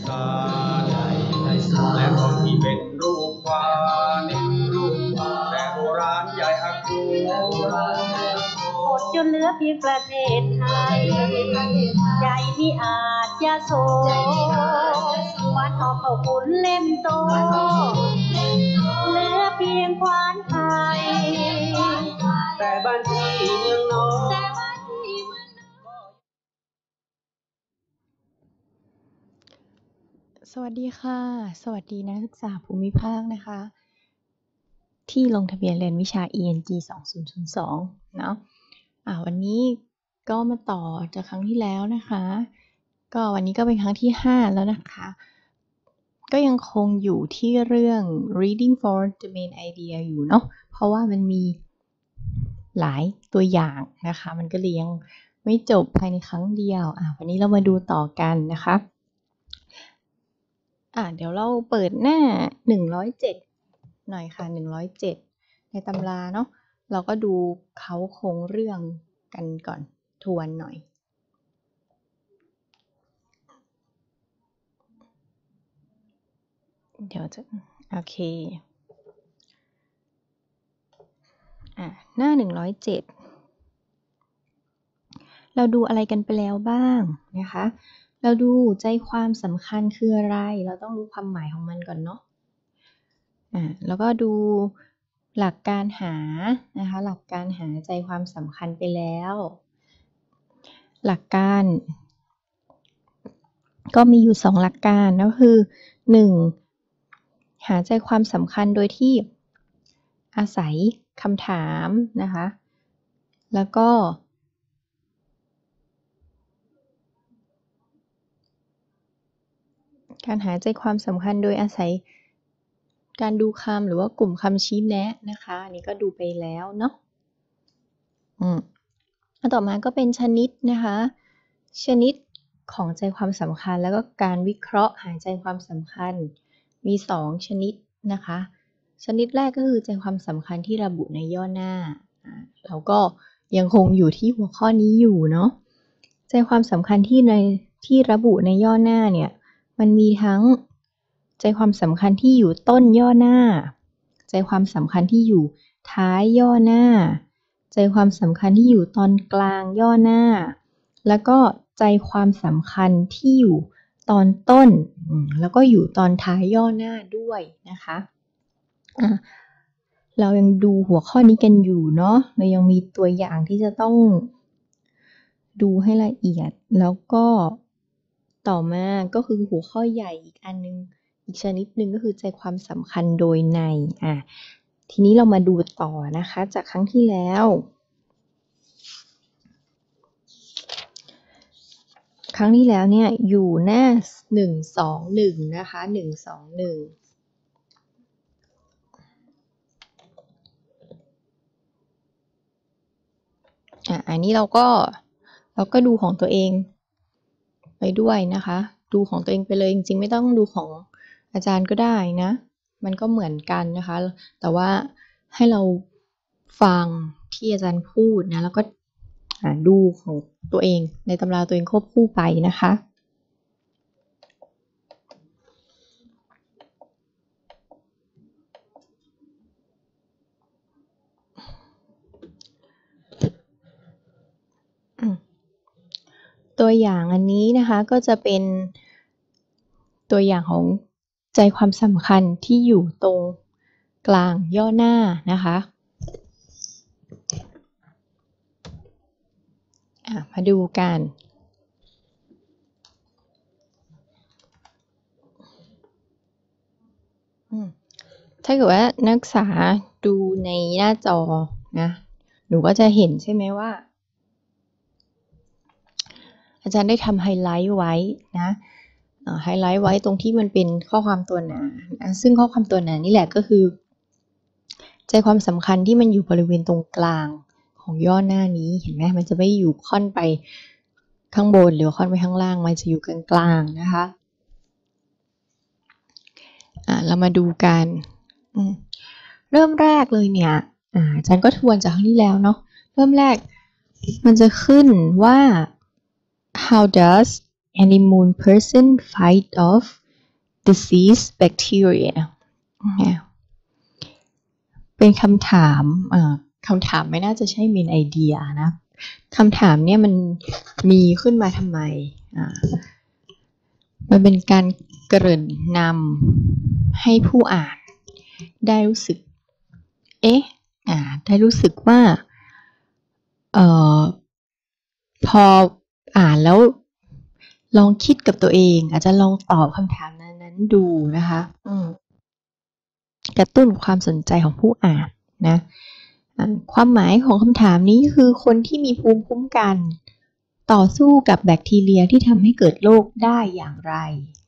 ศาลและของที่เป็นรูปวาดแต่โบราณใหญ่อักโขหมดจนเหลือเพียงประเทศไทยใจที่อาจจะโศกวัดออกเขาขุนเล่มโตเหลือเพียงควานไทยแต่บ้านที่เมืองนอนสวัสดีค่ะสวัสดีนักศึกษาภูมิภาคนะคะที่ลงทะเบียนเรียนวิชา ENG 2002เนาะวันนี้ก็มาต่อจากครั้งที่แล้วนะคะก็วันนี้ก็เป็นครั้งที่5แล้วนะคะก็ยังคงอยู่ที่เรื่อง reading for the main idea อยู่เนาะเพราะว่ามันมีหลายตัวอย่างนะคะมันก็เลยยังไม่จบภายในครั้งเดียววันนี้เรามาดูต่อกันนะคะเดี๋ยวเราเปิดหน้า107หน่อยค่ะ107ในตำราเนาะเราก็ดูเขาโครงเรื่องกันก่อนทวนหน่อยเดี๋ยวจะโอเคหน้า107เราดูอะไรกันไปแล้วบ้างนะคะเราดูใจความสำคัญคืออะไรเราต้องรู้ความหมายของมันก่อนเนาะแล้วก็ดูหลักการหานะคะหลักการหาใจความสำคัญไปแล้วหลักการก็มีอยู่2หลักการก็คือ1หาใจความสำคัญโดยที่อาศัยคำถามนะคะแล้วก็การหาใจความสำคัญโดยอาศัยการดูคำหรือว่ากลุ่มคำชี้แนะนะคะอันนี้ก็ดูไปแล้วเนาะต่อมาก็เป็นชนิดนะคะชนิดของใจความสำคัญแล้วก็การวิเคราะห์หาใจความสำคัญมี2ชนิดนะคะชนิดแรกก็คือใจความสำคัญที่ระบุในย่อหน้าเราก็ยังคงอยู่ที่หัวข้อนี้อยู่เนาะใจความสำคัญที่ระบุในย่อหน้าเนี่ยมันมีทั้งใจความสำคัญที่อยู่ต้นย่อหน้าใจความสำคัญที่อยู่ท้ายย่อหน้าใจความสำคัญที่อยู่ตอนกลางย่อหน้าแล้วก็ใจความสำคัญที่อยู่ตอนต้นแล้วก็อยู่ตอนท้ายย่อหน้าด้วยนะคะเรายังดูหัวข้อนี้กันอยู่เนาะเรายังมีตัวอย่างที่จะต้องดูให้ละเอียดแล้วก็ต่อมาก็คือหัวข้อใหญ่อีกอันนึงอีกชนิดหนึ่งก็คือใจความสำคัญโดยในทีนี้เรามาดูต่อนะคะจากครั้งที่แล้วเนี่ยอยู่หน้า121นะคะ121อันนี้เราก็ดูของตัวเองไปด้วยนะคะดูของตัวเองไปเลยจริงๆไม่ต้องดูของอาจารย์ก็ได้นะมันก็เหมือนกันนะคะแต่ว่าให้เราฟังที่อาจารย์พูดนะแล้วก็ดูของตัวเองในตำราตัวเองควบคู่ไปนะคะตัวอย่างอันนี้นะคะก็จะเป็นตัวอย่างของใจความสำคัญที่อยู่ตรงกลางย่อหน้านะคะมาดูกันถ้าเกิดว่านักศึกษาดูในหน้าจอนะหนูก็จะเห็นใช่ไหมว่าอาจารย์ได้ทำไฮไลท์ไว้นะไฮไลท์ไว้ตรงที่มันเป็นข้อความตัวหนาซึ่งข้อความตัวหนานี่แหละก็คือใจความสำคัญที่มันอยู่บริเวณตรงกลางของย่อหน้านี้เห็นไหมมันจะไม่อยู่ค่อนไปข้างบนหรือค่อนไปข้างล่างมันจะอยู่กลางๆนะคะเรามาดูกันเริ่มแรกเลยเนี่ยอาจารย์ก็ทวนจากครั้งที่แล้วเนาะเริ่มแรกมันจะขึ้นว่าhow does an immune person fight off disease bacteria เป็นคำถามไม่น่าจะใช่ main idea นะคำถามเนี่ยมันมีขึ้นมาทำไมมันเป็นการเกริ่นนำให้ผู้อ่านได้รู้สึกได้รู้สึกว่าพออ่านแล้วลองคิดกับตัวเองอาจจะลองตอบคำถามนั้นดูนะคะกระตุ้นความสนใจของผู้อ่านนะความหมายของคำถามนี้คือคนที่มีภูมิคุ้มกันต่อสู้กับแบคทีเรียที่ทำให้เกิดโรคได้อย่างไร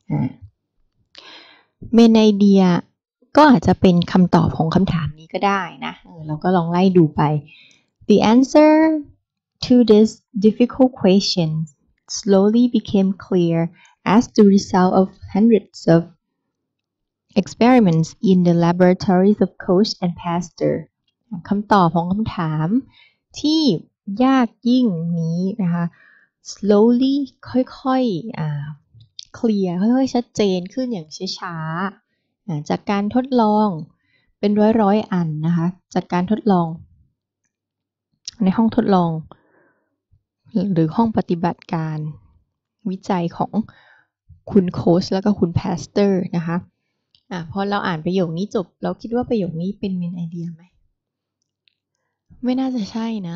เมนไอเดียก็อาจจะเป็นคำตอบของคำถามนี้ก็ได้นะเราก็ลองไล่ดูไป The answer to this difficult question slowly became clear as the result of hundreds of experiments in the laboratories of Koch and Pasteur คำตอบของคำถามที่ยากยิ่งนี้นะคะ slowly ค่อยๆclear ค่อยๆชัดเจนขึ้นอย่างช้าๆจากการทดลองเป็นร้อยๆอันนะคะจากการทดลองในห้องทดลองหรือห้องปฏิบัติการวิจัยของคุณโค้ชแล้วก็คุณพาสเตอร์นะคะพอเราอ่านประโยคนี้จบเราคิดว่าประโยคนี้เป็นเมนไอเดียไหมไม่น่าจะใช่นะ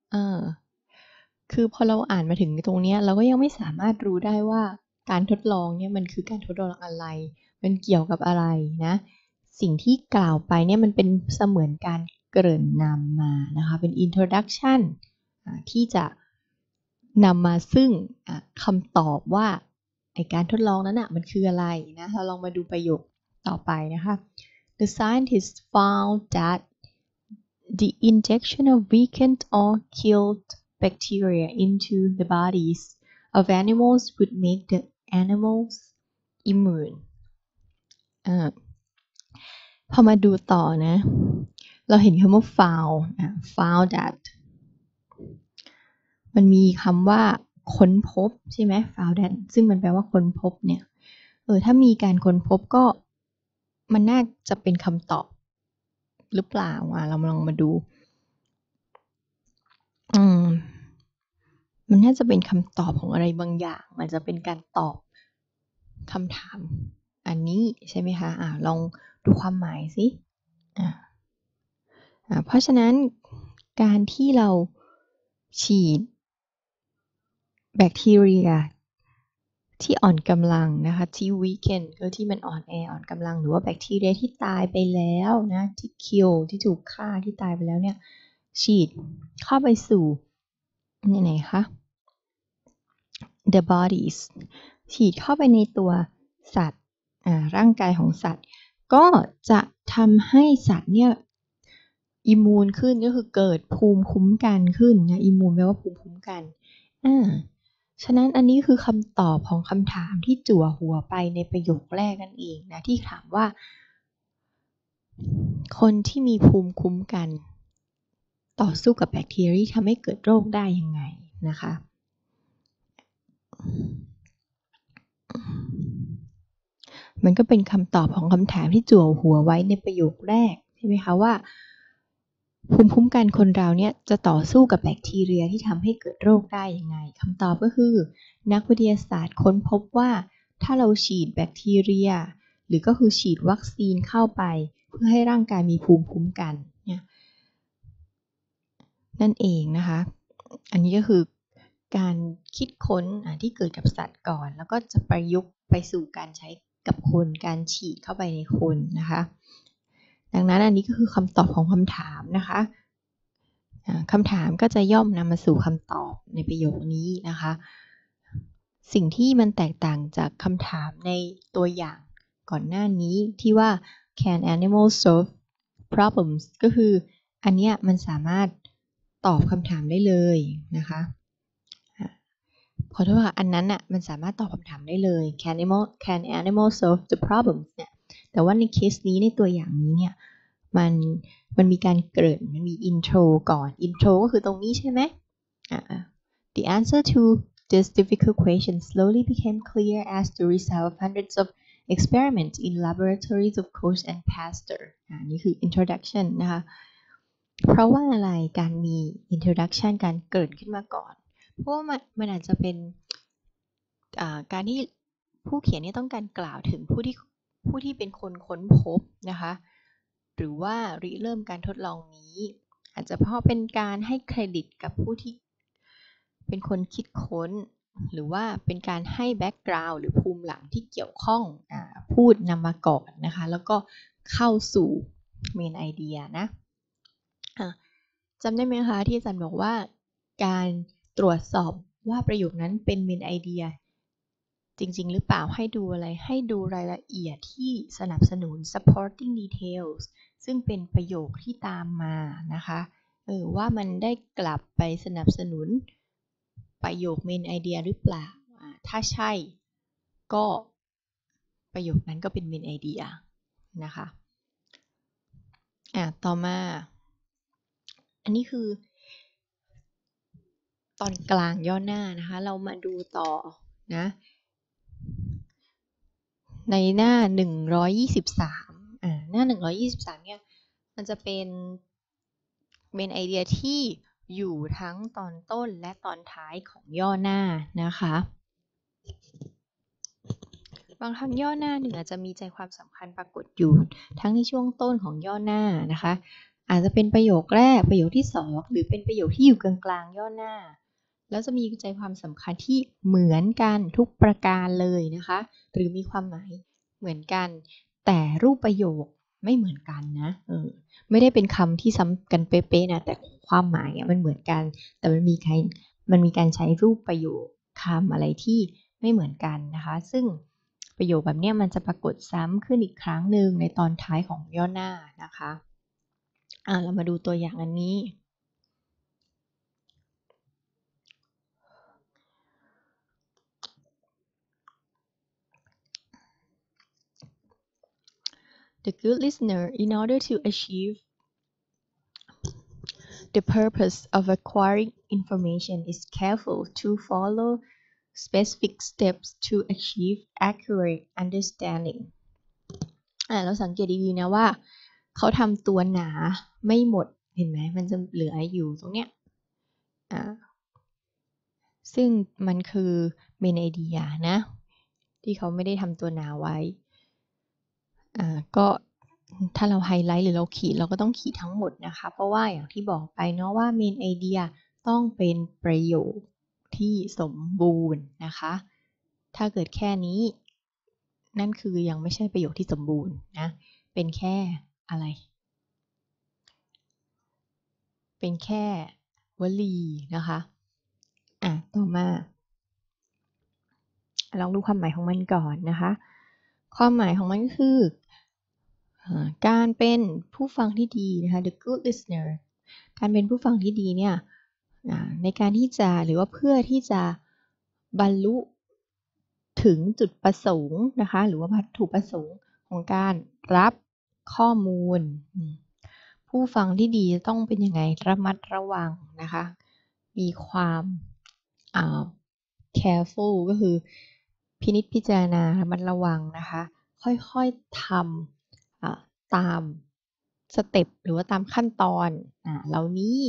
คือพอเราอ่านมาถึงตรงนี้เราก็ยังไม่สามารถรู้ได้ว่าการทดลองเนี่ยมันคือการทดลองอะไรมันเกี่ยวกับอะไรนะสิ่งที่กล่าวไปเนี่ยมันเป็นเสมือนการเกริ่นนำมานะคะเป็น introduction ที่จะนำมาซึ่งคำตอบว่าไอการทดลองนั้นมันคืออะไรนะเราลองมาดูประโยคต่อไปนะคะ The scientists found that the injection of weakened or killed bacteria into the bodies of animals would make the animals immune พอมาดูต่อนะเราเห็นคำว่า found that มันมีคำว่าค้นพบใช่ไหม found that ซึ่งมันแปลว่าค้นพบเนี่ยถ้ามีการค้นพบก็มันน่าจะเป็นคำตอบหรือเปล่าเราลองมาดูมันน่าจะเป็นคำตอบของอะไรบางอย่างมันจะเป็นการตอบคำถามอันนี้ใช่ไหมคะลองดูความหมายสิเพราะฉะนั้นการที่เราฉีดแบคทีเรียที่อ่อนกำลังนะคะที่ weaken ก็ที่มันอ่อนแออ่อนกำลังหรือว่าแบคทีเรียที่ตายไปแล้วนะที่ kill ที่ถูกฆ่าที่ตายไปแล้วเนี่ยฉีดเข้าไปสู่ไหนคะ the bodies ฉีดเข้าไปในตัวสัตว์ร่างกายของสัตว์ก็จะทำให้สัตว์เนี่ยอิมมูนขึ้นก็คือเกิดภูมิคุ้มกันขึ้นนะอิมมูนแปลว่าภูมิคุ้มกันฉะนั้นอันนี้คือคำตอบของคำถามที่จั่วหัวไปในประโยคแรกนั่นเองนะที่ถามว่าคนที่มีภูมิคุ้มกันต่อสู้กับแบคทีเรียที่ทำให้เกิดโรคได้ยังไงนะคะมันก็เป็นคำตอบของคำถามที่จั่วหัวไว้ในประโยคแรกใช่ไหมคะว่าภูมิคุ้มกันคนเราเนี่ยจะต่อสู้กับแบคทีเรียที่ทำให้เกิดโรคได้ยังไงคำตอบก็คือนักวิทยาศาสตร์ค้นพบว่าถ้าเราฉีดแบคทีเรียหรือก็คือฉีดวัคซีนเข้าไปเพื่อให้ร่างกายมีภูมิคุ้มกันเนี่ยนั่นเองนะคะอันนี้ก็คือการคิดค้นที่เกิดกับสัตว์ก่อนแล้วก็จะประยุกต์ไปสู่การใช้กับคนการฉีดเข้าไปในคนนะคะดังนั้นอันนี้ก็คือคำตอบของคำถามนะคะคำถามก็จะย่อมนำมาสู่คำตอบในประโยคนี้นะคะสิ่งที่มันแตกต่างจากคำถามในตัวอย่างก่อนหน้านี้ที่ว่า can animals solve problems ก็คืออันเนี้ยมันสามารถตอบคำถามได้เลยนะคะขอโทษค่ะอันนั้นมันสามารถตอบคำถามได้เลย can animals solve the problems เนี่ยแต่ว่าในเคสนี้ในตัวอย่างนี้เนี่ยมันมีการเกริ่นมันมี intro ก่อน intro ก็คือตรงนี้ใช่ไหมthe answer to This difficult question slowly became clear as the result of hundreds of experiments in laboratories of Koch and Pasteur นี่คือ introduction นะคะเพราะว่าอะไรการมี introduction การเกริ่นขึ้นมาก่อนเพราะว่ามันอาจจะเป็นการที่ผู้เขียนนี่ต้องการกล่าวถึงผู้ที่เป็นคนค้นพบนะคะหรือว่าริเริ่มการทดลองนี้อาจจะเพราะเป็นการให้เครดิตกับผู้ที่เป็นคนคิดค้นหรือว่าเป็นการให้แบ็กกราวด์หรือภูมิหลังที่เกี่ยวข้องพูดนำมาก่อนนะคะแล้วก็เข้าสู่เมนไอเดียนะจำได้ไหมคะที่อาจารย์บอกว่าการตรวจสอบว่าประโยคนั้นเป็นเมนไอเดียจริงๆหรือเปล่าให้ดูอะไรให้ดูรายละเอียดที่สนับสนุน supporting details ซึ่งเป็นประโยคที่ตามมานะคะว่ามันได้กลับไปสนับสนุนประโยคเมนไอเดียหรือเปล่าถ้าใช่ก็ประโยคนั้นก็เป็นเมนไอเดียนะคะต่อมาอันนี้คือตอนกลางย่อหน้านะคะเรามาดูต่อนะในหน้า123หน้า123เนี่ยมันจะเป็นเมนไอเดียที่อยู่ทั้งตอนต้นและตอนท้ายของย่อหน้านะคะบางครั้งย่อหน้าหนึ่งอาจจะมีใจความสำคัญปรากฏอยู่ทั้งในช่วงต้นของย่อหน้านะคะอาจจะเป็นประโยคแรกประโยคที่2หรือเป็นประโยคที่อยู่กลางๆย่อหน้าแล้วจะมีใจความสำคัญที่เหมือนกันทุกประการเลยนะคะหรือมีความหมายเหมือนกันแต่รูปประโยคไม่เหมือนกันนะไม่ได้เป็นคำที่ซ้ำกันเป๊ะๆนะแต่ความหมายมันเหมือนกันแต่มันมีการใช้รูปประโยคคำอะไรที่ไม่เหมือนกันนะคะซึ่งประโยคแบบนี้มันจะปรากฏซ้ำขึ้นอีกครั้งหนึ่งในตอนท้ายของย่อหน้านะคะเรามาดูตัวอย่างอันนี้ The good listener, in order to achieve the purpose of acquiring information, is careful to follow specific steps to achieve accurate understanding. เราสังเกตดีๆนะว่าเขาทำตัวหนาไม่หมดเห็นไหมมันจะเหลืออยู่ตรงเนี้ยซึ่งมันคือเมนไอเดียนะที่เขาไม่ได้ทำตัวหนาไว้ก็ถ้าเราไฮไลท์หรือเราขีดเราก็ต้องขีดทั้งหมดนะคะเพราะว่าอย่างที่บอกไปเนาะว่าเมนไอเดียต้องเป็นประโยคที่สมบูรณ์นะคะถ้าเกิดแค่นี้นั่นคือยังไม่ใช่ประโยคที่สมบูรณ์นะเป็นแค่อะไรเป็นแค่วลีนะคะต่อมาลองดูความหมายของมันก่อนนะคะความหมายของมันก็คือการเป็นผู้ฟังที่ดีนะคะ the good listener การเป็นผู้ฟังที่ดีเนี่ยในการที่จะหรือว่าเพื่อที่จะบรรลุถึงจุดประสงค์นะคะหรือว่าวัตถุประสงค์ของการรับข้อมูลผู้ฟังที่ดีต้องเป็นยังไงระมัดระวังนะคะมีความcareful ก็คือพินิจพิจารณาระมัดระวังนะคะค่อยๆทำตามสเต็ปหรือว่าตามขั้นตอนเหล่านี้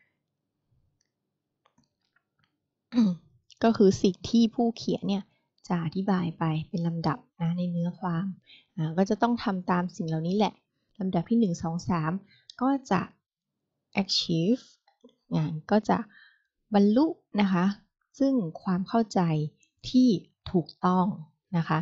ก็คือสิ่งที่ผู้เขียนเนี่ยจะอธิบายไปเป็นลำดับนะในเนื้อความก็จะต้องทำตามสิ่งเหล่านี้แหละลำดับที่1 2 3ก็จะ achieve ก็จะบรรลุนะคะซึ่งความเข้าใจที่ถูกต้องนะคะ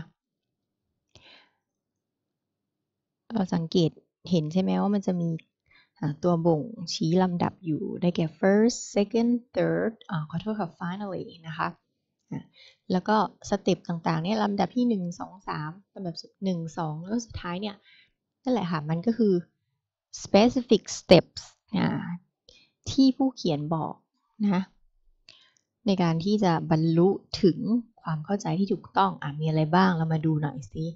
เราสังเกตเห็นใช่ไหมว่ามันจะมีตัวบ่งชี้ลำดับอยู่ได้แก่ first second third ขอโทษค่ะ finally นะคะแล้วก็สเต็ปต่างๆเนี่ยลำดับที่1 2 3ลำดับ1 2แล้วสุดท้ายเนี่ยนั่นแหละค่ะมันก็คือ specific steps ที่ผู้เขียนบอกนะในการที่จะบรรลุถึงความเข้าใจที่ถูกต้องมีอะไรบ้างเรามาดูหน่อยสิ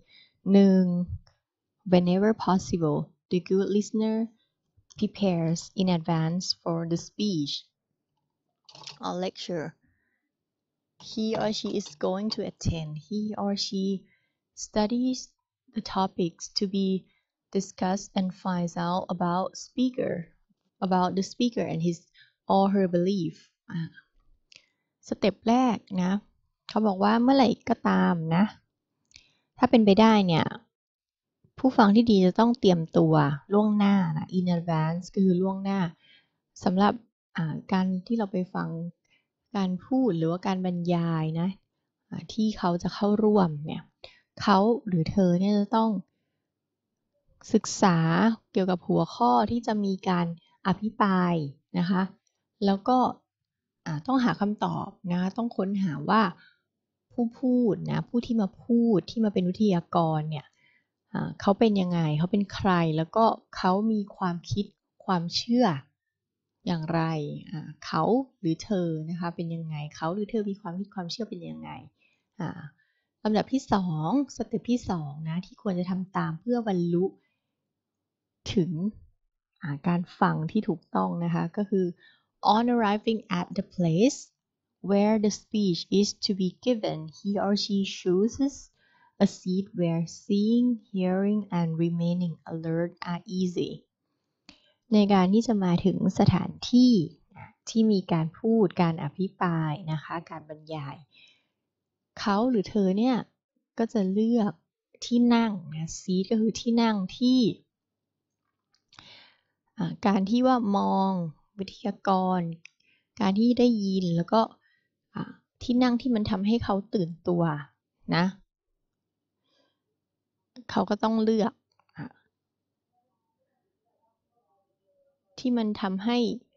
1 whenever possible the good listener prepares in advance for the speech or lecture he or she is going to attend. He or she studies the topics to be discussed and finds out about the speaker and his or her belief สเต็ปแรกนะเขาบอกว่าเมื่อไหร่ก็ตามนะถ้าเป็นไปได้เนี่ยผู้ฟังที่ดีจะต้องเตรียมตัวล่วงหน้านะ in advance ก็คือล่วงหน้าสำหรับการที่เราไปฟังการพูดหรือว่าการบรรยายนะที่เขาจะเข้าร่วมเนี่ยเขาหรือเธอเนี่ยจะต้องศึกษาเกี่ยวกับหัวข้อที่จะมีการอภิปรายนะคะแล้วก็ต้องหาคำตอบนะต้องค้นหาว่าผู้พูดนะผู้ที่มาพูดที่มาเป็นวิทยากรเนี่ยเขาเป็นยังไงเขาเป็นใครแล้วก็เขามีความคิดความเชื่ออย่างไรเขาหรือเธอนะคะเป็นยังไงเขาหรือเธอมีความคิดความเชื่อเป็นยังไงลำดับที่2สเต็ปที่2นะที่ควรจะทำตามเพื่อบรรลุถึงการฟังที่ถูกต้องนะคะก็คือ on arriving at the place where the speech is to be given he or she chooses a seat where seeing, hearing and remaining alert are easy ในการที่จะมาถึงสถานที่ที่มีการพูดการอภิปรายนะคะการบรรยายเขาหรือเธอเนี่ยก็จะเลือกที่นั่งนะ seat ก็คือที่นั่งที่การที่ว่ามองวิทยากรการที่ได้ยินแล้วก็ที่นั่งที่มันทำให้เขาตื่นตัวนะเขาก็ต้องเลือกที่มันทำให้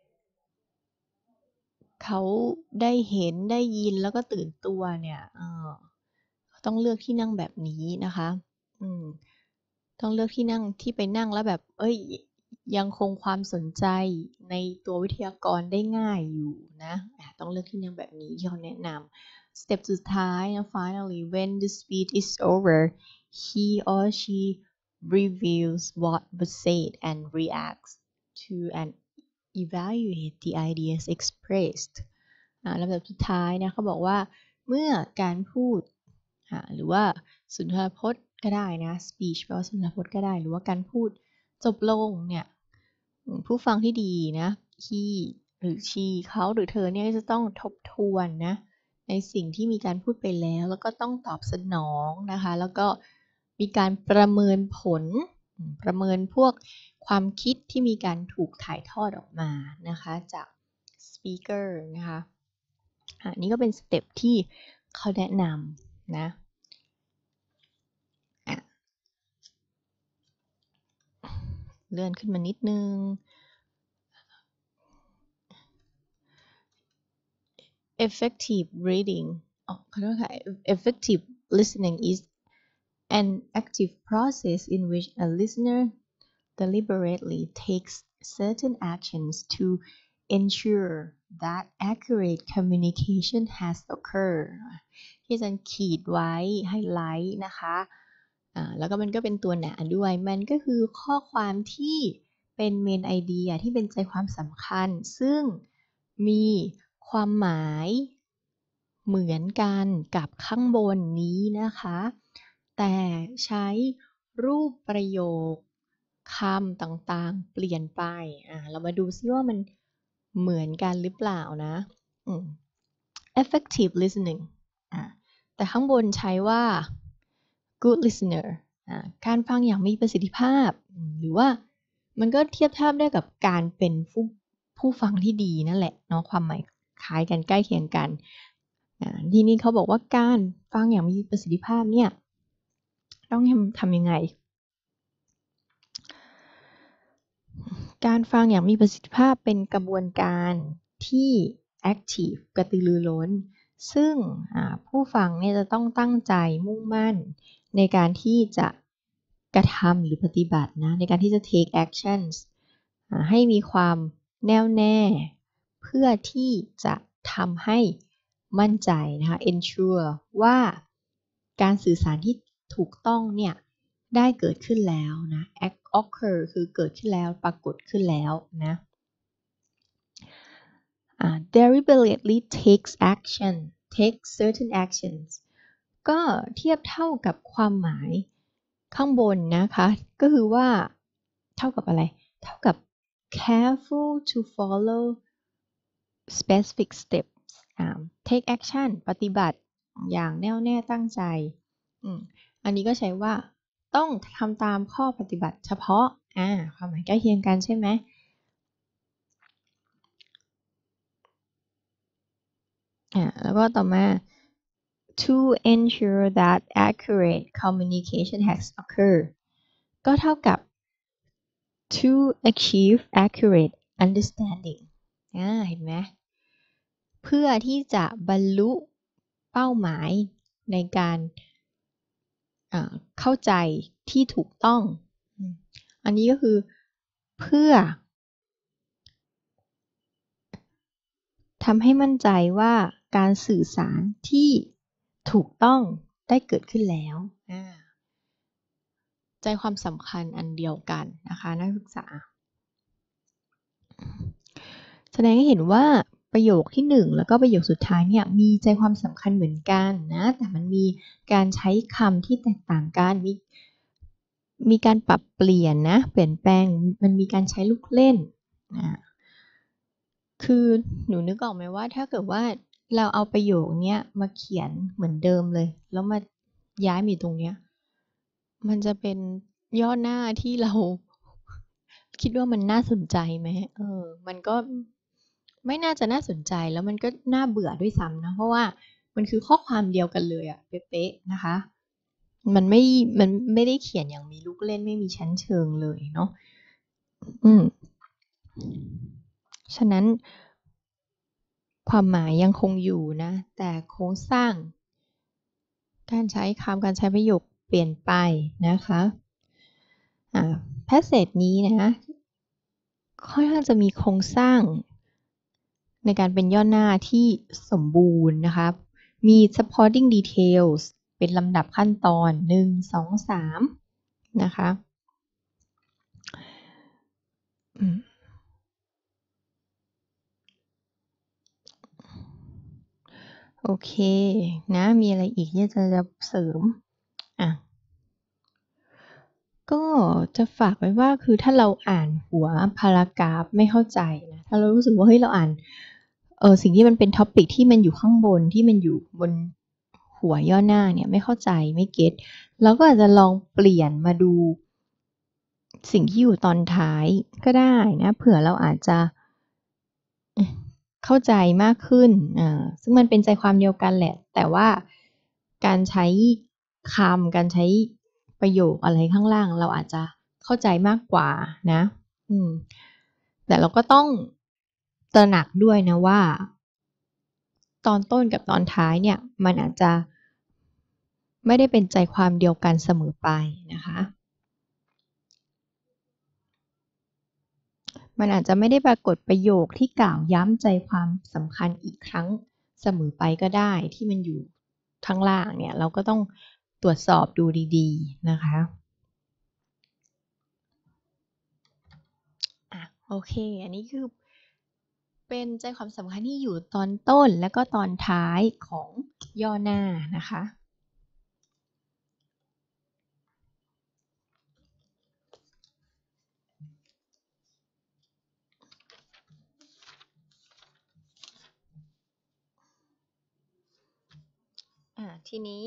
เขาได้เห็นได้ยินแล้วก็ตื่นตัวเนี่ยต้องเลือกที่นั่งแบบนี้นะคะต้องเลือกที่นั่งที่ไปนั่งแล้วแบบยังคงความสนใจในตัววิทยากรได้ง่ายอยู่นะต้องเลือกที่นั่งแบบนี้ที่เขาแนะนำ step สุดท้ายนะ finally when the speech is over he or she reviews what was said and reacts to and evaluate the ideas expressed ลำดับสุดท้ายนะเขาบอกว่าเมื่อการพูดหรือว่าสุนทรพจน์ก็ได้นะ speech แปลว่าสุนทรพจน์ก็ได้หรือว่าการพูดจบลงเนี่ยผู้ฟังที่ดีนะ he หรือ she เขาหรือเธอเนี่ยจะต้องทบทวนนะในสิ่งที่มีการพูดไปแล้วก็ต้องตอบสนองนะคะแล้วก็มีการประเมินผลประเมินพวกความคิดที่มีการถูกถ่ายทอดออกมานะคะจาก speaker นะคะนี่ก็เป็นสเต็ปที่เขาแนะนำนะเลื่อนขึ้นมานิดนึง effective reading ขอโทษค่ะ effective listening is an active process in which a listener deliberately takes certain actions to ensure that accurate communication has occurred ที่อาจารย์ขีดไว้ให้ไลท์นะคะแล้วก็มันก็เป็นตัวหนาด้วยมันก็คือข้อความที่เป็นเมนไอเดียที่เป็นใจความสำคัญซึ่งมีความหมายเหมือนกันกับข้างบนนี้นะคะแต่ใช้รูปประโยคคำต่างๆเปลี่ยนไปเรามาดูซิว่ามันเหมือนกันหรือเปล่านะ effective listening แต่ข้างบนใช้ว่า good listener การฟังอย่างมีประสิทธิภาพหรือว่ามันก็เทียบเท่าได้กับการเป็นผู้ฟังที่ดีนั่นแหละเนาะความหมายคล้ายกันใกล้เคียงกันทีนี้เขาบอกว่าการฟังอย่างมีประสิทธิภาพเนี่ยต้องทำยังไงการฟังอย่างมีประสิทธิภาพเป็นกระบวนการที่ active กระตือรือร้นซึ่งผู้ฟังเนี่ยจะต้องตั้งใจมุ่งมั่นในการที่จะกระทำหรือปฏิบัตินะในการที่จะ take actions ให้มีความแน่วแน่เพื่อที่จะทำให้มั่นใจนะคะ ensure ว่าการสื่อสารที่ถูกต้องเนี่ยได้เกิดขึ้นแล้วนะ occur คือเกิดขึ้นแล้วปรากฏขึ้นแล้วนะ deliberately takes action take certain actions ก็เทียบเท่ากับความหมายข้างบนนะคะก็คือว่าเท่ากับอะไรเท่ากับ careful to follow specific steps take action ปฏิบัติอย่างแน่วแน่ตั้งใจอันนี้ก็ใช้ว่าต้องทำตามข้อปฏิบัติเฉพาะความหมายใกล้เคียงกันใช่ไหมแล้วก็ต่อมา to ensure that accurate communication has occurred ก็เท่ากับ to achieve accurate understanding เห็นไหมเพื่อที่จะบรรลุเป้าหมายในการเข้าใจที่ถูกต้องอันนี้ก็คือเพื่อทำให้มั่นใจว่าการสื่อสารที่ถูกต้องได้เกิดขึ้นแล้วใจความสำคัญอันเดียวกันนะคะนักศึกษาแสดงให้เห็นว่าประโยคที่1แล้วก็ประโยคสุดท้ายเนี่ยมีใจความสำคัญเหมือนกันนะแต่มันมีการใช้คำที่แตกต่างกันมีการปรับเปลี่ยนนะเปลี่ยนแปลงมันมีการใช้ลูกเล่นคือหนูนึกออกไหมว่าถ้าเกิดว่าเราเอาประโยคนี้มาเขียนเหมือนเดิมเลยแล้วมาย้ายมาตรงเนี้ยมันจะเป็นย่อหน้าที่เราคิดว่ามันน่าสนใจไหมมันก็ไม่น่าจะน่าสนใจแล้วมันก็น่าเบื่อด้วยซ้ำนะเพราะว่ามันคือข้อความเดียวกันเลยเป๊ะๆนะคะมันไม่ได้เขียนอย่างมีลูกเล่นไม่มีชั้นเชิงเลยเนาะฉะนั้นความหมายยังคงอยู่นะแต่โครงสร้างการใช้คำการใช้ประโยคเปลี่ยนไปนะคะpassage นี้นะค่อนข้างจะมีโครงสร้างในการเป็นย่อหน้าที่สมบูรณ์นะคะมี supporting details เป็นลำดับขั้นตอน1 2 3นะคะโอเคนะมีอะไรอีกที่จะเสริมก็จะฝากไว้ว่าคือถ้าเราอ่านหัวพารากราฟไม่เข้าใจนะถ้าเรารู้สึกว่าเฮ้ยเราอ่านสิ่งที่มันเป็นท็อปิกที่มันอยู่ข้างบนที่มันอยู่บนหัวย่อหน้าเนี่ยไม่เข้าใจไม่เก็ตเราก็อาจจะลองเปลี่ยนมาดูสิ่งที่อยู่ตอนท้ายก็ได้นะเผื่อเราอาจจะเข้าใจมากขึ้นซึ่งมันเป็นใจความเดียวกันแหละแต่ว่าการใช้คำการใช้ประโยคอะไรข้างล่างเราอาจจะเข้าใจมากกว่านะแต่เราก็ต้องตระหนักด้วยนะว่าตอนต้นกับตอนท้ายเนี่ยมันอาจจะไม่ได้เป็นใจความเดียวกันเสมอไปนะคะมันอาจจะไม่ได้ปรากฏประโยคที่กล่าวย้ำใจความสำคัญอีกครั้งเสมอไปก็ได้ที่มันอยู่ข้างล่างเนี่ยเราก็ต้องตรวจสอบดูดีๆนะคะโอเคอันนี้คือเป็นใจความสำคัญที่อยู่ตอนต้นและก็ตอนท้ายของย่อหน้านะคะทีนี้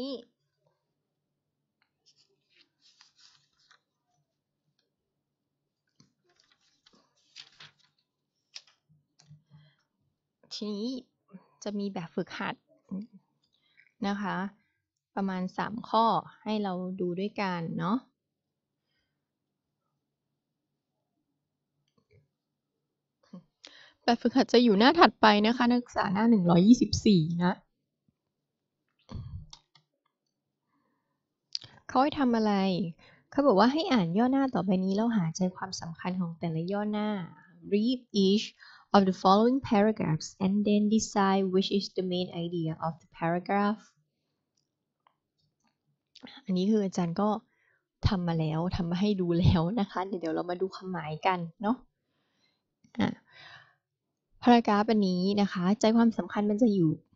จะมีแบบฝึกหัดนะคะประมาณ3ข้อให้เราดูด้วยกันเนาะแบบฝึกหัดจะอยู่หน้าถัดไปนะคะนักศึกษาหน้า124นะเขาให้ทำอะไรเขาบอกว่าให้อ่านย่อหน้าต่อไปนี้แล้วหาใจความสำคัญของแต่ละย่อหน้า read each of the following paragraphs and then decide which is the main idea of the paragraph อันนี้คืออาจารย์ก็ทำมาแล้วทำมาให้ดูแล้วนะคะเดี๋ยวเรามาดูความหมายกันเนาะพารากราฟอันนี้นะคะใจความสำคัญมันจะอยู่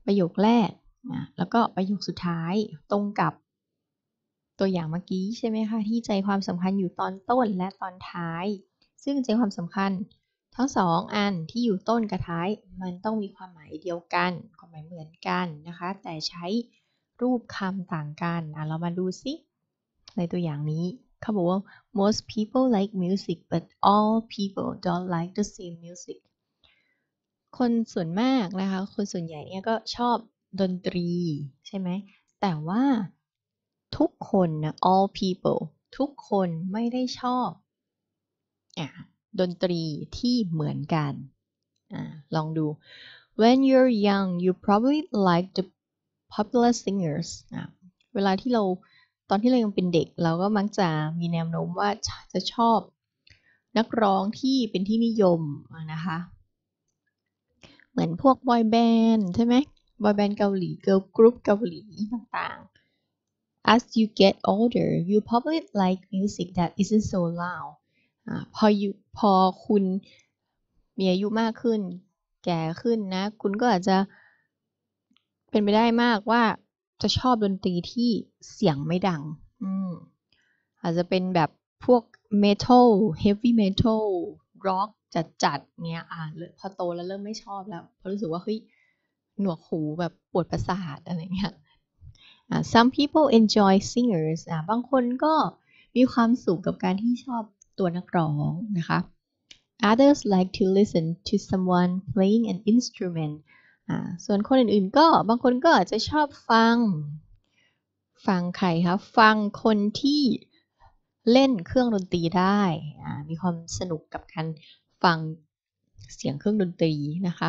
ประโยคแรกแล้วก็ประโยคสุดท้ายตรงกับตัวอย่างเมื่อกี้ใช่ไหมคะที่ใจความสำคัญอยู่ตอนต้นและตอนท้ายซึ่งใจความสำคัญทั้ง2อันที่อยู่ต้นกับท้ายมันต้องมีความหมายเดียวกันความหมายเหมือนกันนะคะแต่ใช้รูปคำต่างกันเรามาดูซิในตัวอย่างนี้เขาบอกว่า most people like music but all people don't like the same music คนส่วนมากนะคะคนส่วนใหญ่เนี่ยก็ชอบดนตรีใช่ไหมแต่ว่าทุกคนนะ all people ทุกคนไม่ได้ชอบดนตรีที่เหมือนกันลองดู when you're young you probably like the popular singers เวลาที่เราตอนที่เรายังเป็นเด็กเราก็มักจะมีแนวโน้มว่าจะชอบนักร้องที่เป็นที่นิยมนะคะเหมือนพวกบอยแบนด์ใช่ไหมบอยแบนด์เกาหลีเกิร์ลกรุ๊ปเกาหลีต่างๆ as you get older you probably like music that isn't so loud พอคุณมีอายุมากขึ้นแก่ขึ้นนะคุณก็อาจจะเป็นไปได้มากว่าจะชอบดนตรีที่เสียงไม่ดังอาจจะเป็นแบบพวกเมทัลเฮฟวี่เมทัลร็อกจัดๆเนี่ยพอโตแล้วเริ่มไม่ชอบแล้วเพราะรู้สึกว่าเฮ้ยหนวกหูแบบปวดประสาทอะไรเงี้ยsome people enjoy singers บางคนก็มีความสุขกับการที่ชอบตัวนักร้องนะคะ others like to listen to someone playing an instrument ส่วนคนอื่นๆก็บางคนก็อาจจะชอบฟังใครคะฟังคนที่เล่นเครื่องดนตรีได้มีความสนุกกับการฟังเสียงเครื่องดนตรีนะคะ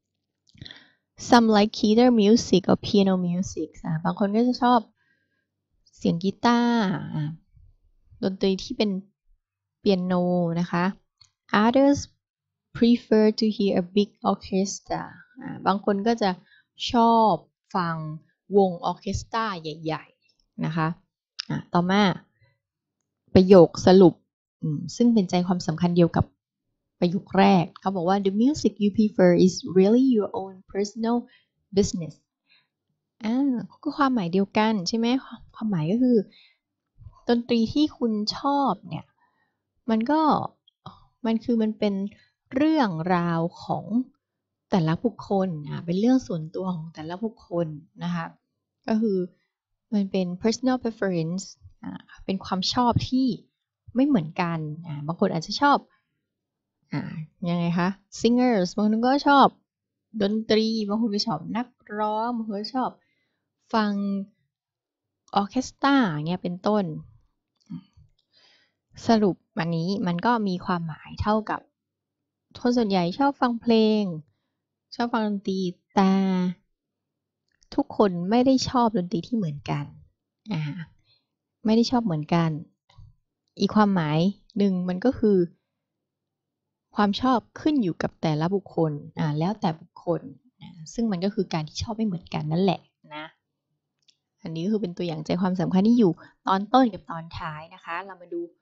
some like guitar music or piano music บางคนก็จะชอบเสียงกีตาร์ดนตรีที่เป็นเปียโนนะคะ others prefer to hear a big orchestra บางคนก็จะชอบฟังวงออร์เคสตราใหญ่ๆนะคะต่อมาประโยคสรุปซึ่งเป็นใจความสำคัญเดียวกับประโยคแรกเขาบอกว่า the music you prefer is really your own personal business ก็ความหมายเดียวกันใช่ไหมความหมายก็คือดนตรีที่คุณชอบเนี่ยมันเป็นเรื่องราวของแต่ละบุคคลเป็นเรื่องส่วนตัวของแต่ละบุคคลนะคะก็คือมันเป็น personal preference เป็นความชอบที่ไม่เหมือนกันบางคนอาจจะชอบยังไงคะ singers บางคนก็ชอบดนตรีบางคนก็ชอบนักร้องบางคนก็ชอบฟังออร์เคสตราเงี้ยเป็นต้นสรุปอันนี้มันก็มีความหมายเท่ากับคนส่วนใหญ่ชอบฟังเพลงชอบฟังดนตรีแต่ทุกคนไม่ได้ชอบดนตรีที่เหมือนกันไม่ได้ชอบเหมือนกันอีกความหมายหนึ่งมันก็คือความชอบขึ้นอยู่กับแต่ละบุคคลแล้วแต่บุคคลซึ่งมันก็คือการที่ชอบไม่เหมือนกันนั่นแหละนะอันนี้ก็คือเป็นตัวอย่างใจความสำคัญที่อยู่ตอนต้นกับตอนท้ายนะคะเรามาดู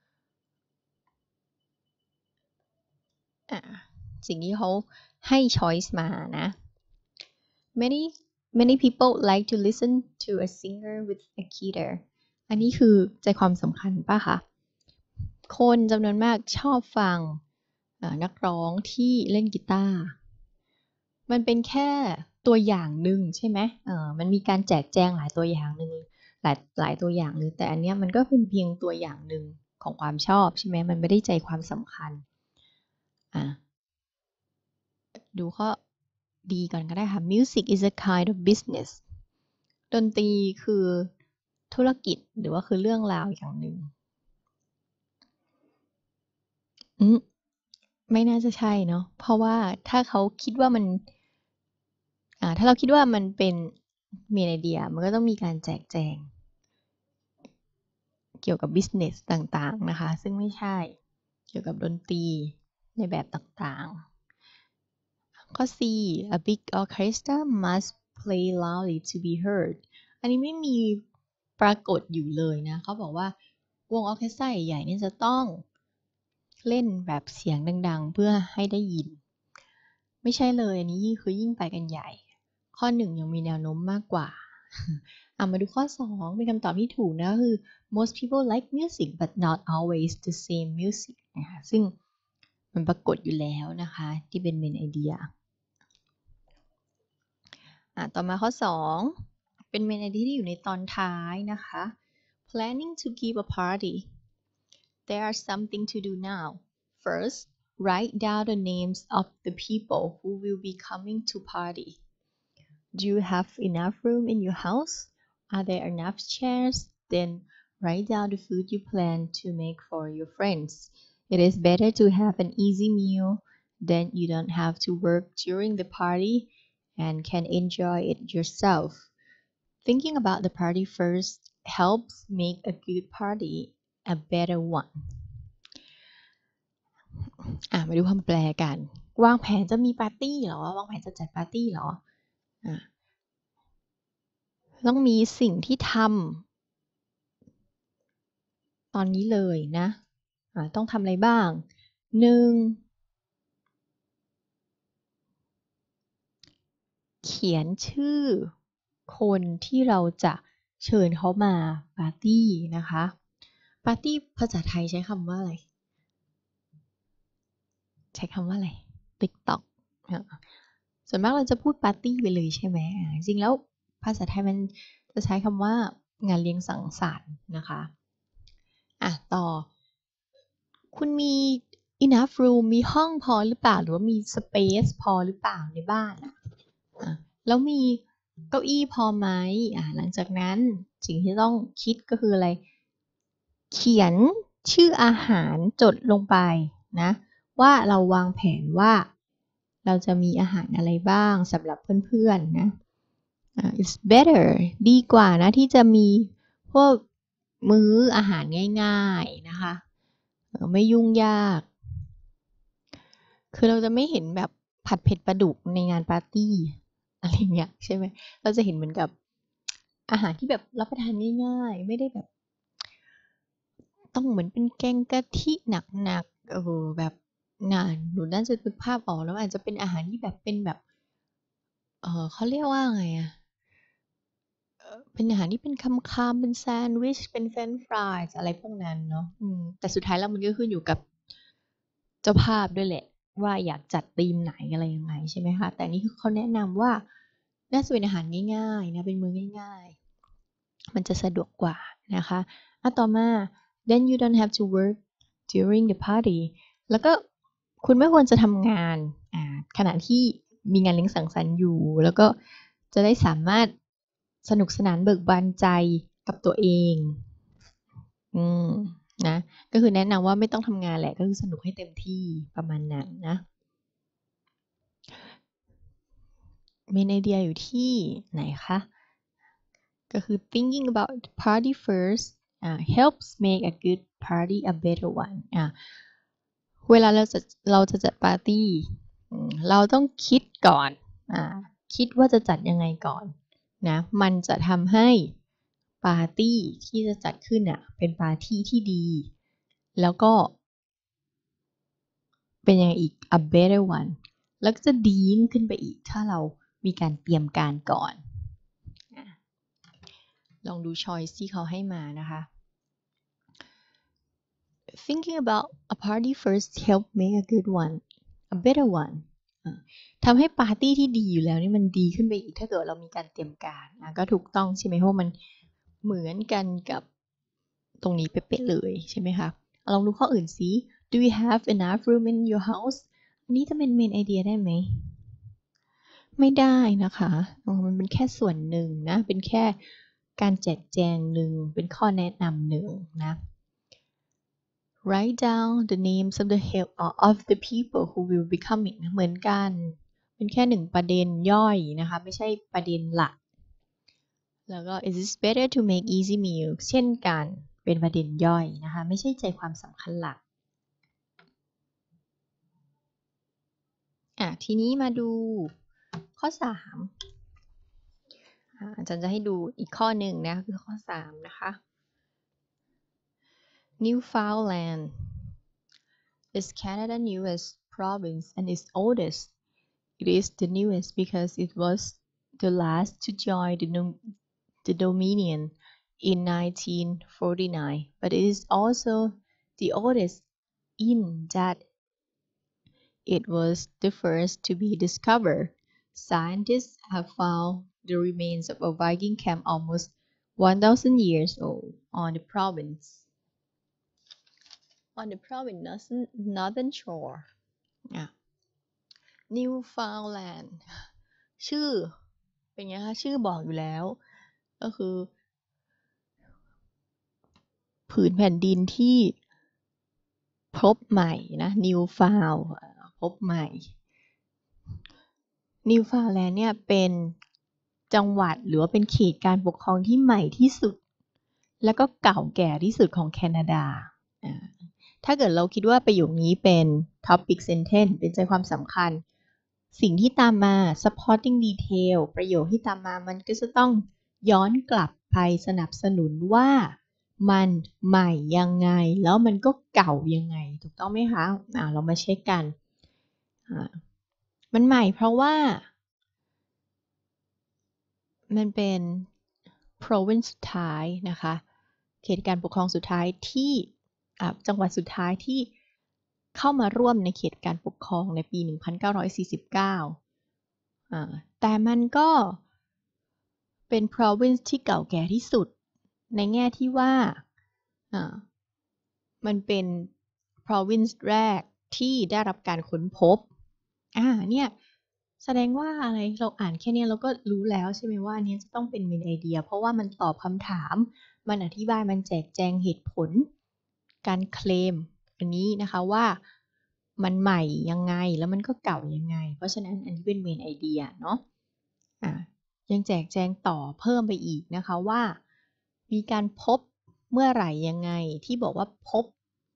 สิ่งที่เขาให้ choice มานะ many people like to listen to a singer with a guitar อันนี้คือใจความสำคัญป่ะคะคนจำนวนมากชอบฟังนักร้องที่เล่นกีตาร์มันเป็นแค่ตัวอย่างหนึ่งใช่ไหมมันมีการแจกแจงหลายตัวอย่างหนึ่งหลายตัวอย่างหนึ่งแต่อันนี้มันก็เป็นเพียงตัวอย่างหนึ่งของความชอบใช่ไหมมันไม่ได้ใจความสำคัญดูข้อดีก่อนก็ได้ค่ะ Music is a kind of business ดนตรีคือธุรกิจหรือว่าคือเรื่องราวอย่างหนึ่งไม่น่าจะใช่เนาะเพราะว่าถ้าเราคิดว่ามันเป็นมีไอเดียมันก็ต้องมีการแจกแจงเกี่ยวกับ business ต่างๆนะคะซึ่งไม่ใช่เกี่ยวกับดนตรีในแบบต่างๆข้อ C a big orchestra must play loudly to be heard อันนี้ไม่มีปรากฏอยู่เลยนะเขาบอกว่าวงออร์เคสตราใหญ่ๆนี่จะต้องเล่นแบบเสียงดังๆเพื่อให้ได้ยินไม่ใช่เลยอันนี้คือยิ่งไปกันใหญ่ข้อ1ยังมีแนวโน้มมากกว่า มาดูข้อ2เป็นคำตอบที่ถูกนะคือ most people like music but not always the same music นะคะซึ่งมันปรากฏอยู่แล้วนะคะที่เป็น main idea ต่อมาข้อ2เป็น main idea ที่อยู่ในตอนท้ายนะคะ planning to give a party there are something to do now first write down the names of the people who will be coming to party do you have enough room in your house are there enough chairs then write down the food you plan to make for your friends it is better to have an easy meal then you don't have to work during the party and can enjoy it yourself. Thinking about the party first helps make a good party a better one. มาดูคำแปลกันวางแผนจะมีปาร์ตี้เหรอวางแผนจะจัดปาร์ตี้เหรอต้องมีสิ่งที่ทำตอนนี้เลยนะต้องทำอะไรบ้าง 1. เขียนชื่อคนที่เราจะเชิญเขามาปาร์ตี้นะคะปาร์ตี้ภาษาไทยใช้คำว่าอะไรTikTok ส่วนมากเราจะพูดปาร์ตี้ไปเลยใช่ไหมจริงแล้วภาษาไทยมันจะใช้คำว่างานเลี้ยงสังสรรค์นะคะต่อคุณมี enough room มีห้องพอหรือเปล่าหรือว่ามี space พอหรือเปล่าในบ้านแล้วมีเก้าอี้พอไหมหลังจากนั้นสิ่งที่ต้องคิดก็คืออะไรเขียนชื่ออาหารจดลงไปนะว่าเราวางแผนว่าเราจะมีอาหารอะไรบ้างสำหรับเพื่อนๆนะit's better ดีกว่านะที่จะมีพวกมื้ออาหารง่ายๆนะคะไม่ยุ่งยากคือเราจะไม่เห็นแบบผัดเผ็ดปลาดุกในงานปาร์ตี้อะไรเงี้ยใช่ไหมเราจะเห็นเหมือนกับอาหารที่แบบรับประทานง่ายๆไม่ได้แบบต้องเหมือนเป็นแกงกะทิหนักๆแบบหนูน่าจะนึกภาพออกแล้วอาจจะเป็นอาหารที่แบบเป็นแบบเขาเรียกว่าไงเป็นอาหารที่เป็นคำๆเป็นแซนด์วิชเป็นเฟรนช์ฟรายอะไรพวกนั้นเนาะแต่สุดท้ายแล้วมันก็ขึ้นอยู่กับเจ้าภาพด้วยแหละว่าอยากจัดธีมไหนอะไรยังไงใช่ไหมคะแต่นี่คือเขาแนะนำว่าน่าจะเป็นอาหารง่ายๆนะเป็นมื้อง่ายๆมันจะสะดวกกว่านะคะต่อมา then you don't have to work during the party แล้วก็คุณไม่ควรจะทำงานขณะที่มีงานเลี้ยงสังสรรค์อยู่แล้วก็จะได้สามารถสนุกสนานเบิกบานใจกับตัวเองนะก็คือแนะนำว่าไม่ต้องทำงานแหละก็คือสนุกให้เต็มที่ประมาณนั้นนะเมนไอเดียอยู่ที่ไหนคะก็คือ thinking about the party first helps make a good party a better one เวลาเราจะจัดปาร์ตี้เราต้องคิดก่อนคิดว่าจะจัดยังไงก่อนนะมันจะทำให้ปาร์ตี้ที่จะจัดขึ้นเป็นปาร์ตี้ที่ดีแล้วก็เป็นยังไงอีก a better one แล้วก็จะดียิ่งขึ้นไปอีกถ้าเรามีการเตรียมการก่อนลองดู choice ที่เขาให้มานะคะ thinking about a party first help make a good one a better one ทำให้ปาร์ตี้ที่ดีอยู่แล้วนี่มันดีขึ้นไปอีกถ้าเกิดเรามีการเตรียมการก็ถูกต้องใช่ไหมเพราะมันเหมือนกันกับตรงนี้เป๊ะๆเลยใช่ไหมคะลองดูข้ออื่นสิ do you have enough room in your house อันนี้จะเป็น main idea ได้ไหมไม่ได้นะคะมันเป็นแค่ส่วนหนึ่งนะเป็นแค่การแจกแจงหนึ่งเป็นข้อแนะนำหนึ่งนะ write down the names of the people who will be coming เหมือนกันเป็นแค่หนึ่งประเด็นย่อยนะคะไม่ใช่ประเด็นหลักแล้วก็ is it better to make easy meal เช่นกันเป็นประเด็นย่อยนะคะไม่ใช่ใจความสำคัญหลักทีนี้มาดูข้อ3อาจารย์จะให้ดูอีกข้อหนึ่งนะคือข้อ3นะคะ Newfoundland is Canada's newest province and its oldest. It is the newest because it was the last to join the Dominion in 1949, but it is also the oldest in that it was the first to be discovered. Scientists have found the remains of a Viking camp almost 1,000 years old on the province northern shore Newfoundland ชื่อเป็นไงคะชื่อบอกอยู่แล้วก็คือผืนแผ่นดินที่พบใหม่นะ Newfound พบใหม่ Newfoundland เนี่ยเป็นจังหวัดหรือว่าเป็นเขตการปกครองที่ใหม่ที่สุดแล้วก็เก่าแก่ที่สุดของแคนาดาถ้าเกิดเราคิดว่าประโยคนี้เป็น topic sentence เป็นใจความสำคัญสิ่งที่ตามมา supporting detail ประโยคที่ตามมามันก็จะต้องย้อนกลับไปสนับสนุนว่ามันใหม่ยังไงแล้วมันก็เก่ายังไงถูกต้องไหมคะเรามาเช็คกันมันใหม่เพราะว่ามันเป็น province สุดท้ายนะคะเขตการปกครองสุดท้ายที่จังหวัดสุดท้ายที่เข้ามาร่วมในเขตการปกครองในปี 1949 แต่มันก็เป็น province ที่เก่าแก่ที่สุดในแง่ที่ว่ามันเป็น province แรกที่ได้รับการค้นพบเนี่ยแสดงว่าอะไรเราอ่านแค่นี้เราก็รู้แล้วใช่ไหมว่าอันนี้จะต้องเป็น main idea เพราะว่ามันตอบคำถามมันอธิบายมันแจกแจงเหตุผลการเคลมอันนี้นะคะว่ามันใหม่ยังไงแล้วมันก็เก่ายังไงเพราะฉะนั้นอันนี้เป็น main idea เนาะยังแจกแจงต่อเพิ่มไปอีกนะคะว่ามีการพบเมื่อไหร่ยังไงที่บอกว่าพบ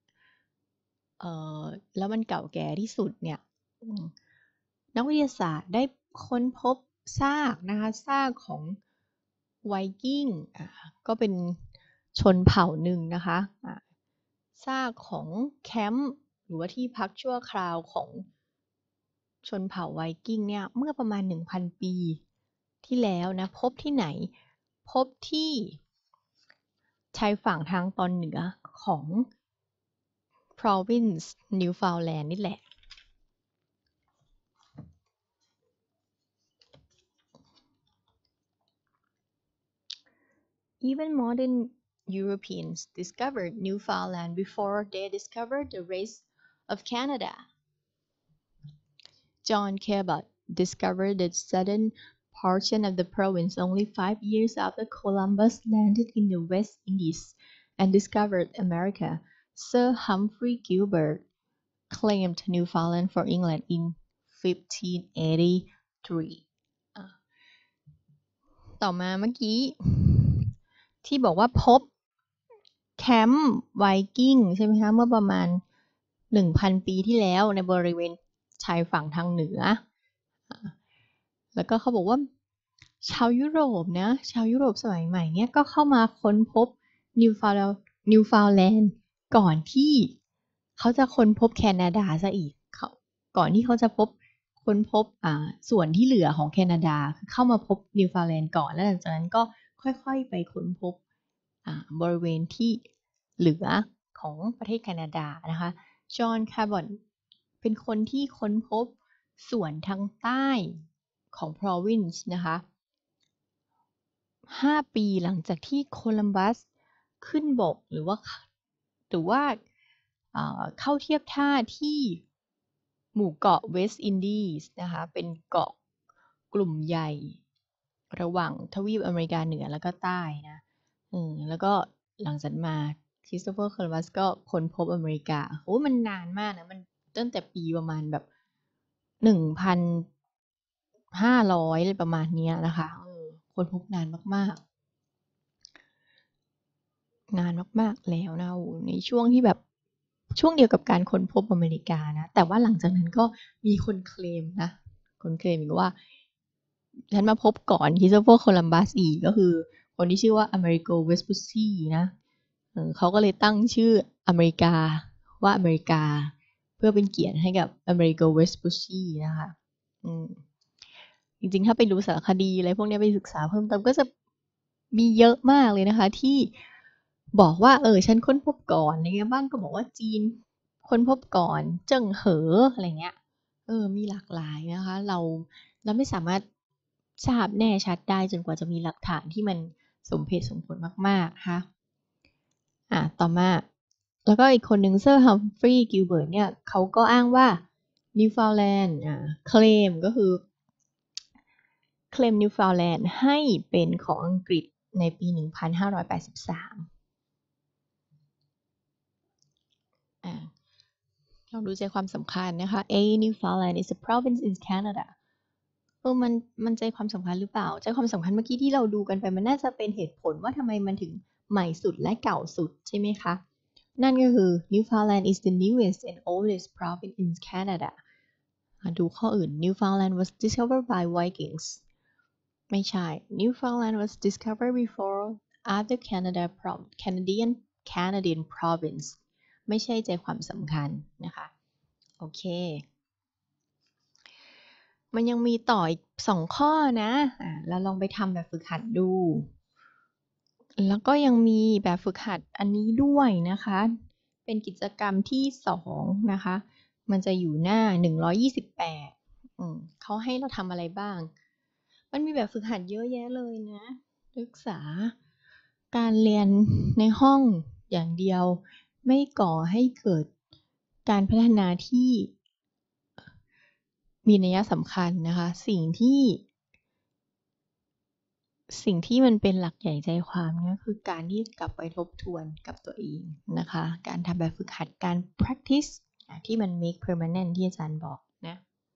แล้วมันเก่าแก่ที่สุดเนี่ยนักวิทยาศาสตร์ได้ค้นพบซากนะคะซากของไวกิ้งก็เป็นชนเผ่าหนึ่งนะคะซากของแคมป์หรือว่าที่พักชั่วคราวของชนเผ่าไวกิ้งเนี่ยเมื่อประมาณ 1,000 ปีที่แล้วนะพบที่ไหนพบที่ชายฝั่งทางตอนเหนือของ province Newfoundland นี่แหละEven modern Europeans discovered Newfoundland before they discovered the rest of Canada. John Cabot discovered the southern portion of the province only 5 years after Columbus landed in the West Indies and discovered America. Sir Humphrey Gilbert claimed Newfoundland for England in 1583. ต่อมาเมื่อกี้ที่บอกว่าพบแคมป์ไวกิ้งใช่ไหมคะเมื่อประมาณ 1,000 ปีที่แล้วในบริเวณชายฝั่งทางเหนือแล้วก็เขาบอกว่าชาวยุโรปนะชาวยุโรปสมัยใหม่เนี่ยก็เข้ามาค้นพบนิวฟาวแลนด์ก่อนที่เขาจะค้นพบแคนาดาซะอีกก่อนที่เขาจะค้นพบส่วนที่เหลือของแคนาดาเข้ามาพบนิวฟาวแลนด์ก่อนแล้วหลังจากนั้นก็ค่อยๆไปค้นพบบริเวณที่เหลือของประเทศแคนาดานะคะจอห์นคาร์บอนเป็นคนที่ค้นพบส่วนทางใต้ของ province นะคะ5 ปีหลังจากที่โคลัมบัสขึ้นบกหรือว่าเข้าเทียบท่าที่หมู่เกาะเวสต์อินดีสนะคะเป็นเกาะกลุ่มใหญ่ระหว่างทวีปอเมริกาเหนือแล้วก็ใต้นะแล้วก็หลังจากมาคริสโตเฟอร์โคลัมบัสก็ค้นพบอเมริกามันนานมากนะมันตั้งแต่ปีประมาณแบบ 1,500 อะไรประมาณนี้นะคะค้นพบนานมากแล้วนะในช่วงที่แบบช่วงเดียวกับการค้นพบอเมริกานะแต่ว่าหลังจากนั้นก็มีคนเคลมอีกว่าฉันมาพบก่อนคริสโตเฟอร์โคลัมบัสอีกก็คือคนที่ชื่อว่าอเมริโกเวสปุสซีนะเขาก็เลยตั้งชื่ออเมริกาว่าอเมริกาเพื่อเป็นเกียรติให้กับอเมริโกเวสปุสซีนะคะจริงๆถ้าไปดูสารคดีอะไรพวกนี้ไปศึกษาเพิ่มเติมก็จะมีเยอะมากเลยนะคะที่บอกว่าฉันค้นพบก่อนอะไรเงี้ยบ้างก็บอกว่าจีนค้นพบก่อนเจิ้งเหออะไรเงี้ยมีหลากหลายนะคะเราไม่สามารถทราบแน่ชัดได้จนกว่าจะมีหลักฐานที่มันสมเหตุสมผลมากๆค่ะต่อมาแล้วก็อีกคนหนึ่งเซอร์ฮัมฟรีย์กิลเบิร์ตเนี่ยเขาก็อ้างว่านิวฟาวน์แลนด์เคลมก็คือเคลมนิวฟาวน์แลนด์ให้เป็นของอังกฤษในปี 1583ลองดูใจความสำคัญนะคะ Newfoundland is a province in Canada มันใจความสำคัญหรือเปล่าใจความสำคัญเมื่อกี้ที่เราดูกันไปมันน่าจะเป็นเหตุผลว่าทำไมมันถึงใหม่สุดและเก่าสุดใช่ไหมคะนั่นก็คือ Newfoundland is the newest and oldest province in Canada ดูข้ออื่น Newfoundland was discovered by Vikings ไม่ใช่ Newfoundland was discovered before other Canadian province ไม่ใช่ใจความสำคัญนะคะโอเคมันยังมีต่ออีก2ข้อนะเราลองไปทำแบบฝึกหัดดูแล้วก็ยังมีแบบฝึกหัดอันนี้ด้วยนะคะเป็นกิจกรรมที่2นะคะมันจะอยู่หน้า128เขาให้เราทำอะไรบ้างมันมีแบบฝึกหัดเยอะแยะเลยนะศึกษาการเรียนในห้องอย่างเดียวไม่ก่อให้เกิดการพัฒนาที่มีนัยสำคัญนะคะสิ่งที่มันเป็นหลักใหญ่ใจความเนี่ยคือการที่กลับไปทบทวนกับตัวเองนะคะการทำแบบฝึกหัดการ practice ที่มัน make permanent ที่อาจารย์บอกนะ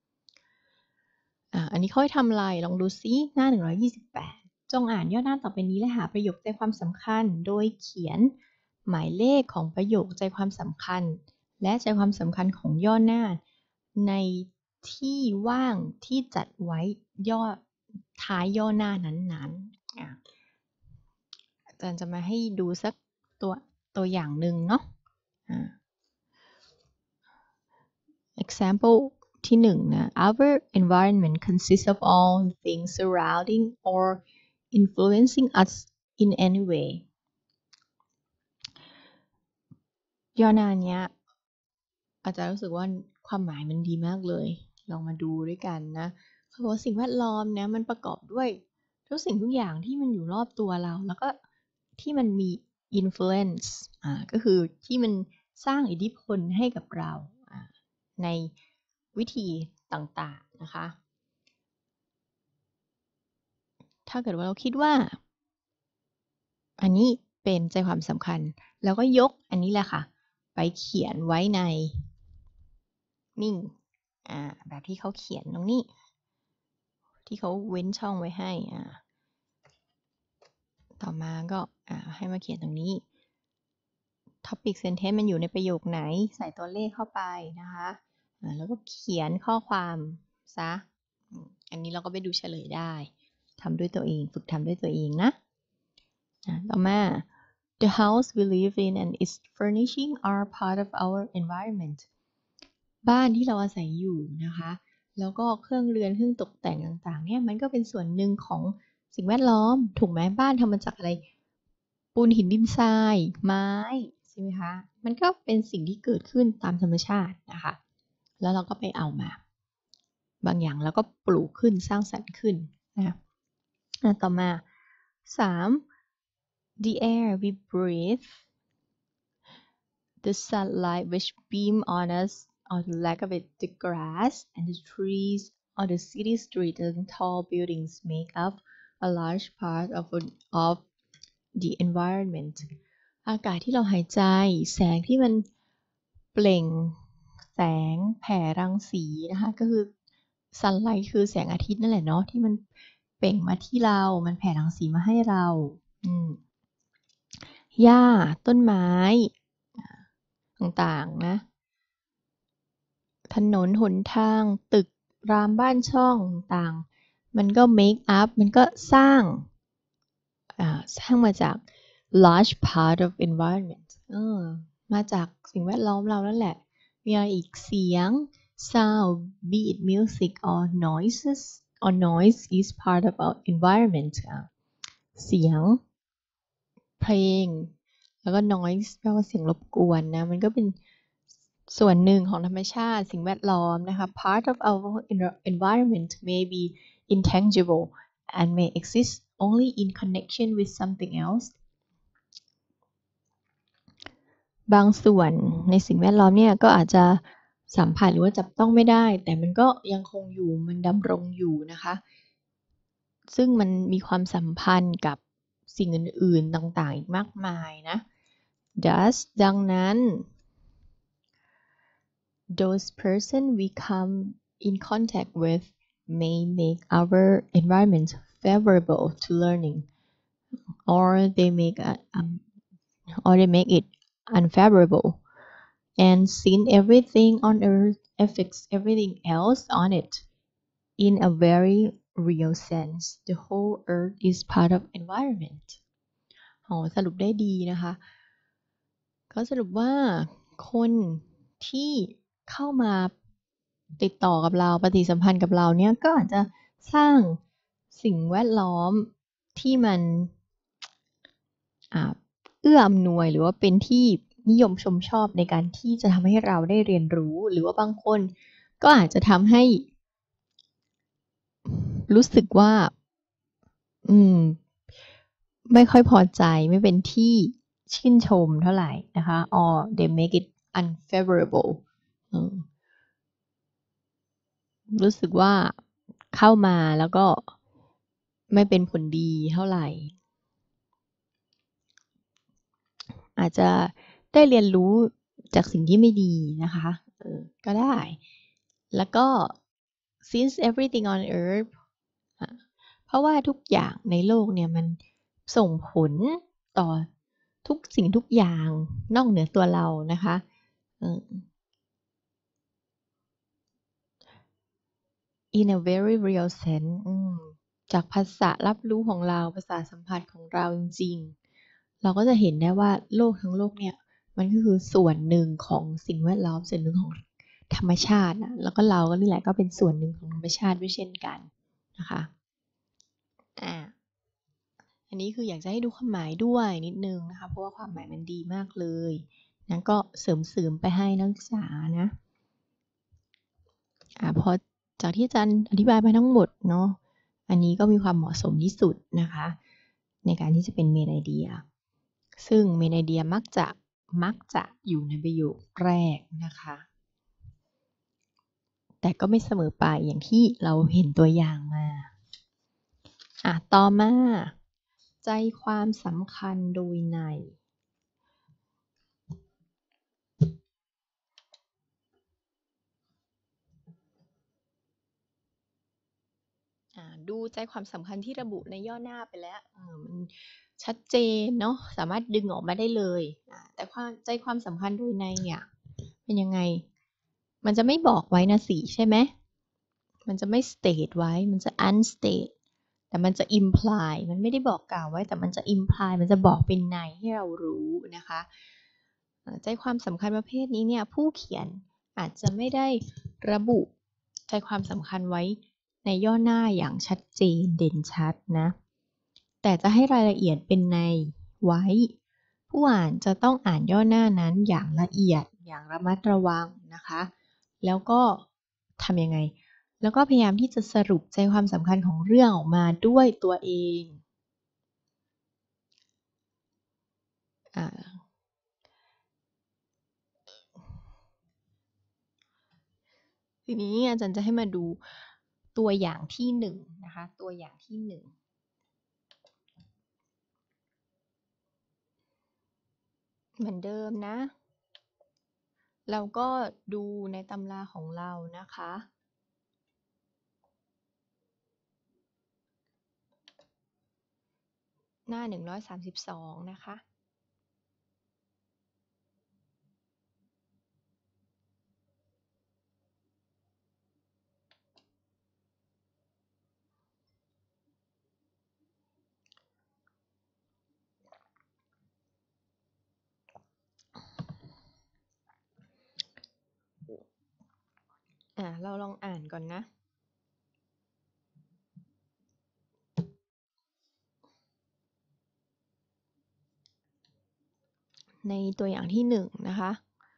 อันนี้ค่อยทำลายลองดูซิหน้า128จงอ่านย่อหน้าต่อไปนี้และหาประโยคใจความสำคัญโดยเขียนหมายเลขของประโยคใจความสำคัญและใจความสำคัญของย่อหน้าในที่ว่างที่จัดไว้ย่อท้ายย่อหน้านั้นอาจารย์จะมาให้ดูสักตัวอย่างหนึ่งเนาะexample ที่1นะ Our environment consists of all things surrounding or influencing us in any way ย่อหน้าเนี้ยอาจารย์รู้สึกว่าความหมายมันดีมากเลยลองมาดูด้วยกันนะเขาบอกว่าสิ่งแวดล้อมเนี่ยมันประกอบด้วยทุกสิ่งทุกอย่างที่มันอยู่รอบตัวเราแล้วก็ที่มันมี influence ก็คือที่มันสร้างอิทธิพลให้กับเราในวิธีต่างๆนะคะถ้าเกิดว่าเราคิดว่าอันนี้เป็นใจความสำคัญแล้วก็ยกอันนี้แหละค่ะไปเขียนไว้ในนิ่งแบบที่เขาเขียนตรงนี้ที่เขาเว้นช่องไว้ให้ต่อมาก็ให้มาเขียนตรงนี้ topic sentence มันอยู่ในประโยคไหนใส่ตัวเลขเข้าไปนะคะแล้วก็เขียนข้อความซะอันนี้เราก็ไปดูเฉลยได้ทำด้วยตัวเองฝึกทำด้วยตัวเองนะต่อมา The house we live in and its furnishing are part of our environment บ้านที่เราอาศัยอยู่นะคะแล้วก็เครื่องเรือนเครื่องตกแต่งต่างๆเนี่ยมันก็เป็นส่วนหนึ่งของสิ่งแวดล้อมถูกไหมบ้านทำมาจากอะไรปูนหินดินทรายไม้ใช่ไหมคะมันก็เป็นสิ่งที่เกิดขึ้นตามธรรมชาตินะคะแล้วเราก็ไปเอามาบางอย่างแล้วก็ปลูกขึ้นสร้างสรรค์ขึ้นนะต่อมา3 The air we breathe the sunlight which beam on us or the lack of it the grass and the trees or the city streets and tall buildings make up a large part of the environment อากาศที่เราหายใจแสงที่มันเปล่งแสงแผ่รังสีนะคะก็คือ sunlight คือแสงอาทิตย์นั่นแหละเนาะที่มันเปล่งมาที่เรามันแผ่รังสีมาให้เราหญ้าต้นไม้ต่างๆนะถนนหนทางตึกรามบ้านช่องต่างมันก็ make up มันก็สร้างมาจาก large part of environment มาจากสิ่งแวดล้อมเรานั่นแหละมีอะไรอีกเสียง sound be it music or noises or noise is part of our environment เสียงเพลงแล้วก็ noise แปลว่าเสียงรบกวนนะมันก็เป็นส่วนหนึ่งของธรรมชาติสิ่งแวดล้อมนะคะ part of our environment may be intangible and may exist only in connection with something else บางส่วนในสิ่งแวดล้อมเนี่ยก็อาจจะสัมผัสหรือว่าจับต้องไม่ได้แต่มันก็ยังคงอยู่มันดำรงอยู่นะคะซึ่งมันมีความสัมพันธ์กับสิ่งอื่นๆต่างๆอีกมากมายนะ thus ดังนั้น those person we come in contact with may make our environment favorable to learning or they make it unfavorable and since everything on earth affects everything else on it in a very real sense the whole earth is part of environment สรุปได้ดีนะคะก็สรุปว่าคนที่เข้ามาติดต่อกับเราปฏิสัมพันธ์กับเราเนี่ยก็อาจจะสร้างสิ่งแวดล้อมที่มันเอื้ออำนวยหรือว่าเป็นที่นิยมชมชอบในการที่จะทำให้เราได้เรียนรู้หรือว่าบางคนก็อาจจะทำให้รู้สึกว่าไม่ค่อยพอใจไม่เป็นที่ชื่นชมเท่าไหร่นะคะ or they make it unfavorable รู้สึกว่าเข้ามาแล้วก็ไม่เป็นผลดีเท่าไหร่อาจจะได้เรียนรู้จากสิ่งที่ไม่ดีนะคะก็ได้แล้วก็ since everything on earth เพราะว่าทุกอย่างในโลกเนี่ยมันส่งผลต่อทุกสิ่งทุกอย่างนอกเหนือตัวเรานะคะin a very real sense จากภาษารับรู้ของเราภาษาสัมผัสของเราจริงๆเราก็จะเห็นได้ว่าโลกทั้งโลกเนี่ยมันก็คือส่วนหนึ่งของสิ่งแวดล้อมส่วนหนึ่งของธรรมชาตินะแล้วก็เราก็นี่แหละก็เป็นส่วนหนึ่งของธรรมชาติด้วยเช่นกันนะคะอันนี้คืออยากจะให้ดูความหมายด้วยนิดนึงนะคะเพราะว่าความหมายมันดีมากเลยนั้นก็เสริมไปให้นักศึกษานะพอจากที่อาจารย์อธิบายไปทั้งหมดเนาะอันนี้ก็มีความเหมาะสมที่สุดนะคะในการที่จะเป็นเมนไอเดียซึ่งเมนไอเดียมักจะอยู่ในประโยคแรกนะคะแต่ก็ไม่เสมอไปอย่างที่เราเห็นตัวอย่างมาต่อมาใจความสำคัญโดยในดูใจความสำคัญที่ระบุในย่อหน้าไปแล้วมันชัดเจนเนาะสามารถดึงออกมาได้เลยแต่ใจความสำคัญโดยในเนี่ยเป็นยังไงมันจะไม่บอกไว้นะสิใช่ไหมมันจะไม่ state ไว้มันจะ unstate แต่มันจะ imply มันไม่ได้บอกกล่าวไว้แต่มันจะ imply มันจะบอกเป็นในให้เรารู้นะคะใจความสำคัญประเภทนี้เนี่ยผู้เขียนอาจจะไม่ได้ระบุใจความสำคัญไว้ในย่อหน้าอย่างชัดเจนเด่นชัดนะแต่จะให้รายละเอียดเป็นในไว้ผู้อ่านจะต้องอ่านย่อหน้านั้นอย่างละเอียดอย่างระมัดระวังนะคะแล้วก็ทำยังไงแล้วก็พยายามที่จะสรุปใจความสำคัญของเรื่องออกมาด้วยตัวเองทีนี้อาจารย์จะให้มาดูตัวอย่างที่หนึ่งนะคะตัวอย่างที่หนึ่งเหมือนเดิมนะเราก็ดูในตำราของเรานะคะหน้า132นะคะเราลองอ่านก่อนนะในตัวอย่างที่1นะคะ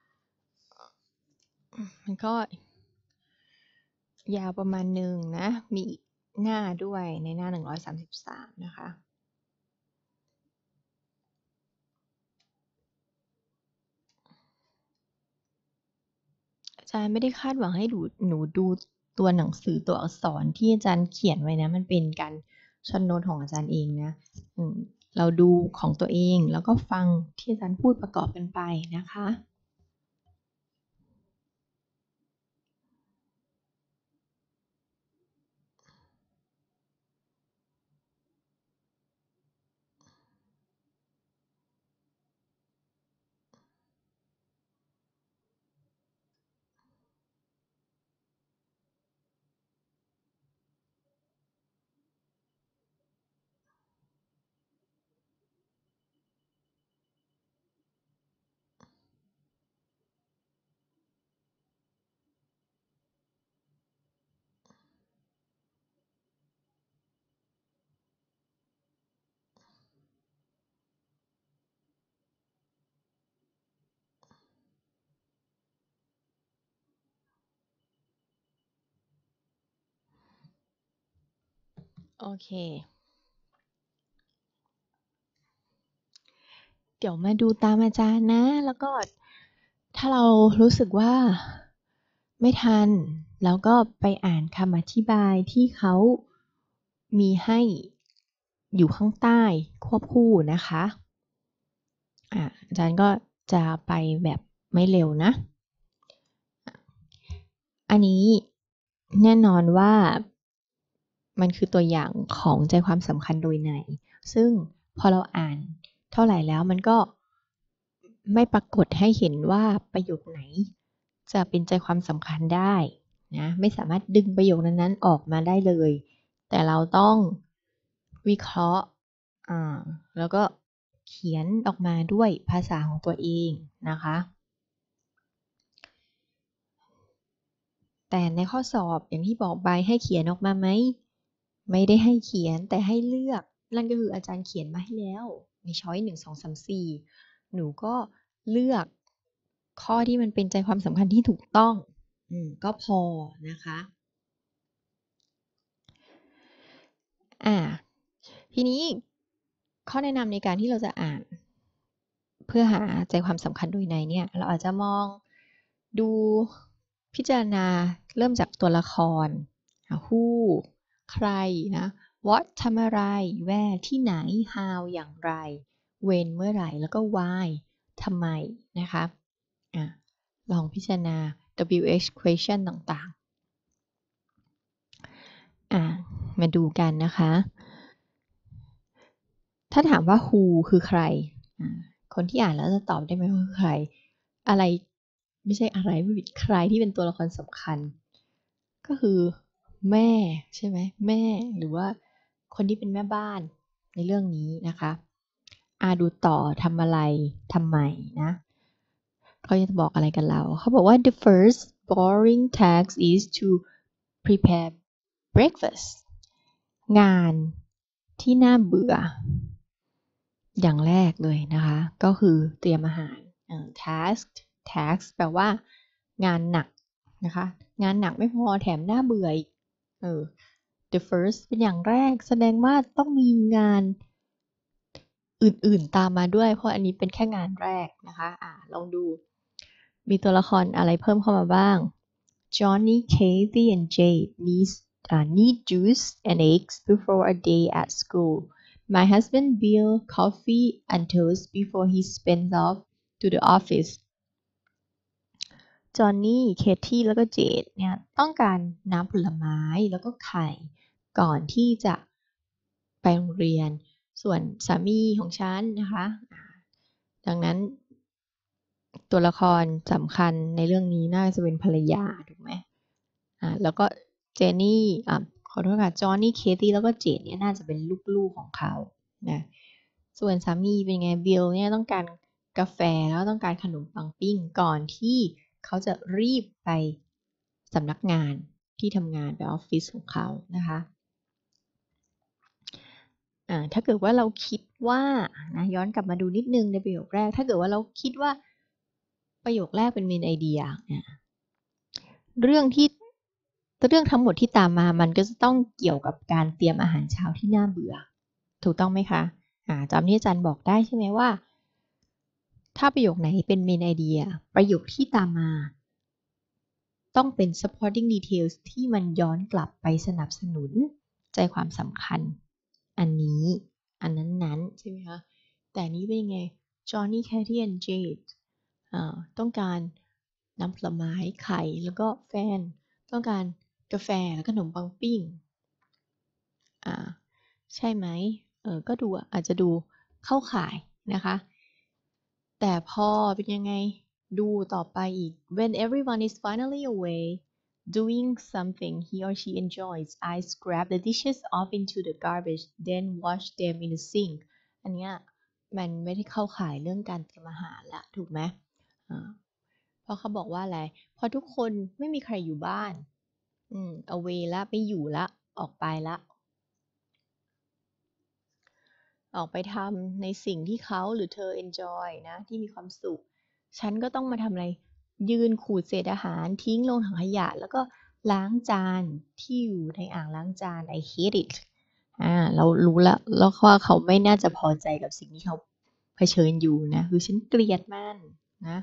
มันก็ยาวประมาณหนึ่งนะมีหน้าด้วยในหน้า133นะคะอาจารย์ไม่ได้คาดหวังให้หนูดูตัวหนังสือตัวอักษรที่อาจารย์เขียนไว้นะมันเป็นการช็อตโน้ตของอาจารย์เองนะเราดูของตัวเองแล้วก็ฟังที่อาจารย์พูดประกอบกันไปนะคะโอเคเดี๋ยวมาดูตามอาจารย์นะแล้วก็ถ้าเรารู้สึกว่าไม่ทันแล้วก็ไปอ่านคำอธิบายที่เขามีให้อยู่ข้างใต้ควบคู่นะคะอาจารย์ก็จะไปแบบไม่เร็วนะอันนี้แน่นอนว่ามันคือตัวอย่างของใจความสำคัญโดยในซึ่งพอเราอ่านเท่าไหร่แล้วมันก็ไม่ปรากฏให้เห็นว่าประโยคไหนจะเป็นใจความสำคัญได้นะไม่สามารถดึงประโยคนั้นๆออกมาได้เลยแต่เราต้องวิเคราะห์แล้วก็เขียนออกมาด้วยภาษาของตัวเองนะคะแต่ในข้อสอบอย่างที่บอกไปให้เขียนออกมาไหมไม่ได้ให้เขียนแต่ให้เลือกนั่นก็คืออาจารย์เขียนมาให้แล้วในช้อย1 2 3 4หนูก็เลือกข้อที่มันเป็นใจความสำคัญที่ถูกต้องก็พอนะคะทีนี้ข้อแนะนำในการที่เราจะอ่านเพื่อหาใจความสำคัญโดยในเนี่ยเราอาจจะมองดูพิจารณาเริ่มจากตัวละคร who ใครนะ what ทำอะไร where ที่ไหน how อย่างไร when เมื่อไหร่แล้วก็ why ทำไมนะคะลองพิจารณา WH question ต่างๆมาดูกันนะคะถ้าถามว่า who คือใครคนที่อ่านแล้วจะตอบได้ไหมว่าคือใครอะไรไม่ใช่อะไรไม่ผิดใครที่เป็นตัวละครสำคัญก็คือแม่ใช่ไหมแม่หรือว่าคนที่เป็นแม่บ้านในเรื่องนี้นะคะดูต่อทำอะไรทำไมนะเขาจะบอกอะไรกันเราเขาบอกว่า the first boring task is to prepare breakfast งานที่น่าเบื่ออย่างแรกเลยนะคะก็คือเตรียมอาหารtask แปลว่างานหนักนะคะงานหนักไม่พอแถมน่าเบื่ออีกthe first เป็นอย่างแรกแสดงว่าต้องมีงานอื่นๆตามมาด้วยเพราะอันนี้เป็นแค่งานแรกนะคะลองดูมีตัวละครอะไรเพิ่มเข้ามาบ้าง Johnny, Kathy and Jade need juice and eggs before a day at school. My husband Bill coffee and toast before he spins off to the office. จอห์นนี่ เคที่แล้วก็เจดเนี่ยต้องการน้ำผลไม้แล้วก็ไข่ก่อนที่จะไปโรงเรียนส่วนสามีของฉันนะคะดังนั้นตัวละครสำคัญในเรื่องนี้น่าจะเป็นภรรยาถูกไหมแล้วก็เจนนี่ขอโทษค่ะจอห์นนี่ เคที่แล้วก็เจดเนี่ยน่าจะเป็นลูกๆของเขานะส่วนสามีเป็นไงบิลเนี่ยต้องการกาแฟแล้วต้องการขนมปังปิ้งก่อนที่เขาจะรีบไปสำนักงานที่ทำงานไปออฟฟิศของเขานะคะถ้าเกิดว่าเราคิดว่านะย้อนกลับมาดูนิดนึงในประโยคแรกถ้าเกิดว่าเราคิดว่าประโยคแรกเป็น main idea เรื่องทั้งหมดที่ตามมามันก็จะต้องเกี่ยวกับการเตรียมอาหารเช้าที่น่าเบื่อถูกต้องไหมคะจำที่อาจารย์บอกได้ใช่ไหมว่าถ้าประโยคไหนเป็น main idea ประโยคที่ตามมาต้องเป็น supporting details ที่มันย้อนกลับไปสนับสนุนใจความสำคัญอันนี้อันนั้นใช่ไหมคะแต่นี้เป็นยังไง Johnny Katy and Jade ต้องการน้ำผลไม้ไข่แล้วก็แฟนต้องการกาแฟแล้วก็ขนมปังปิ้งใช่ไหมก็ดูอาจจะดูเข้าข่ายนะคะแต่พอเป็นยังไงดูต่อไปอีก when everyone is finally away doing something he or she enjoys I scrap the dishes off into the garbage then wash them in the sink อันเนี้ยมันไม่ได้เข้าข่ายเรื่องการเตรียมอาหารละถูกไหมเพราะเขาบอกว่าอะไรพอทุกคนไม่มีใครอยู่บ้านaway ละไม่อยู่ละออกไปละออกไปทำในสิ่งที่เขาหรือเธอ enjoy นะที่มีความสุขฉันก็ต้องมาทำอะไรยืนขูดเศษอาหารทิ้งลงถังขยะแล้วก็ล้างจานที่อยู่ในอ่างล้างจาน I hate it เรารู้แล้วว่าเขาไม่น่าจะพอใจกับสิ่งที่เขาเผชิญอยู่นะคือฉันเกลียดมันนะ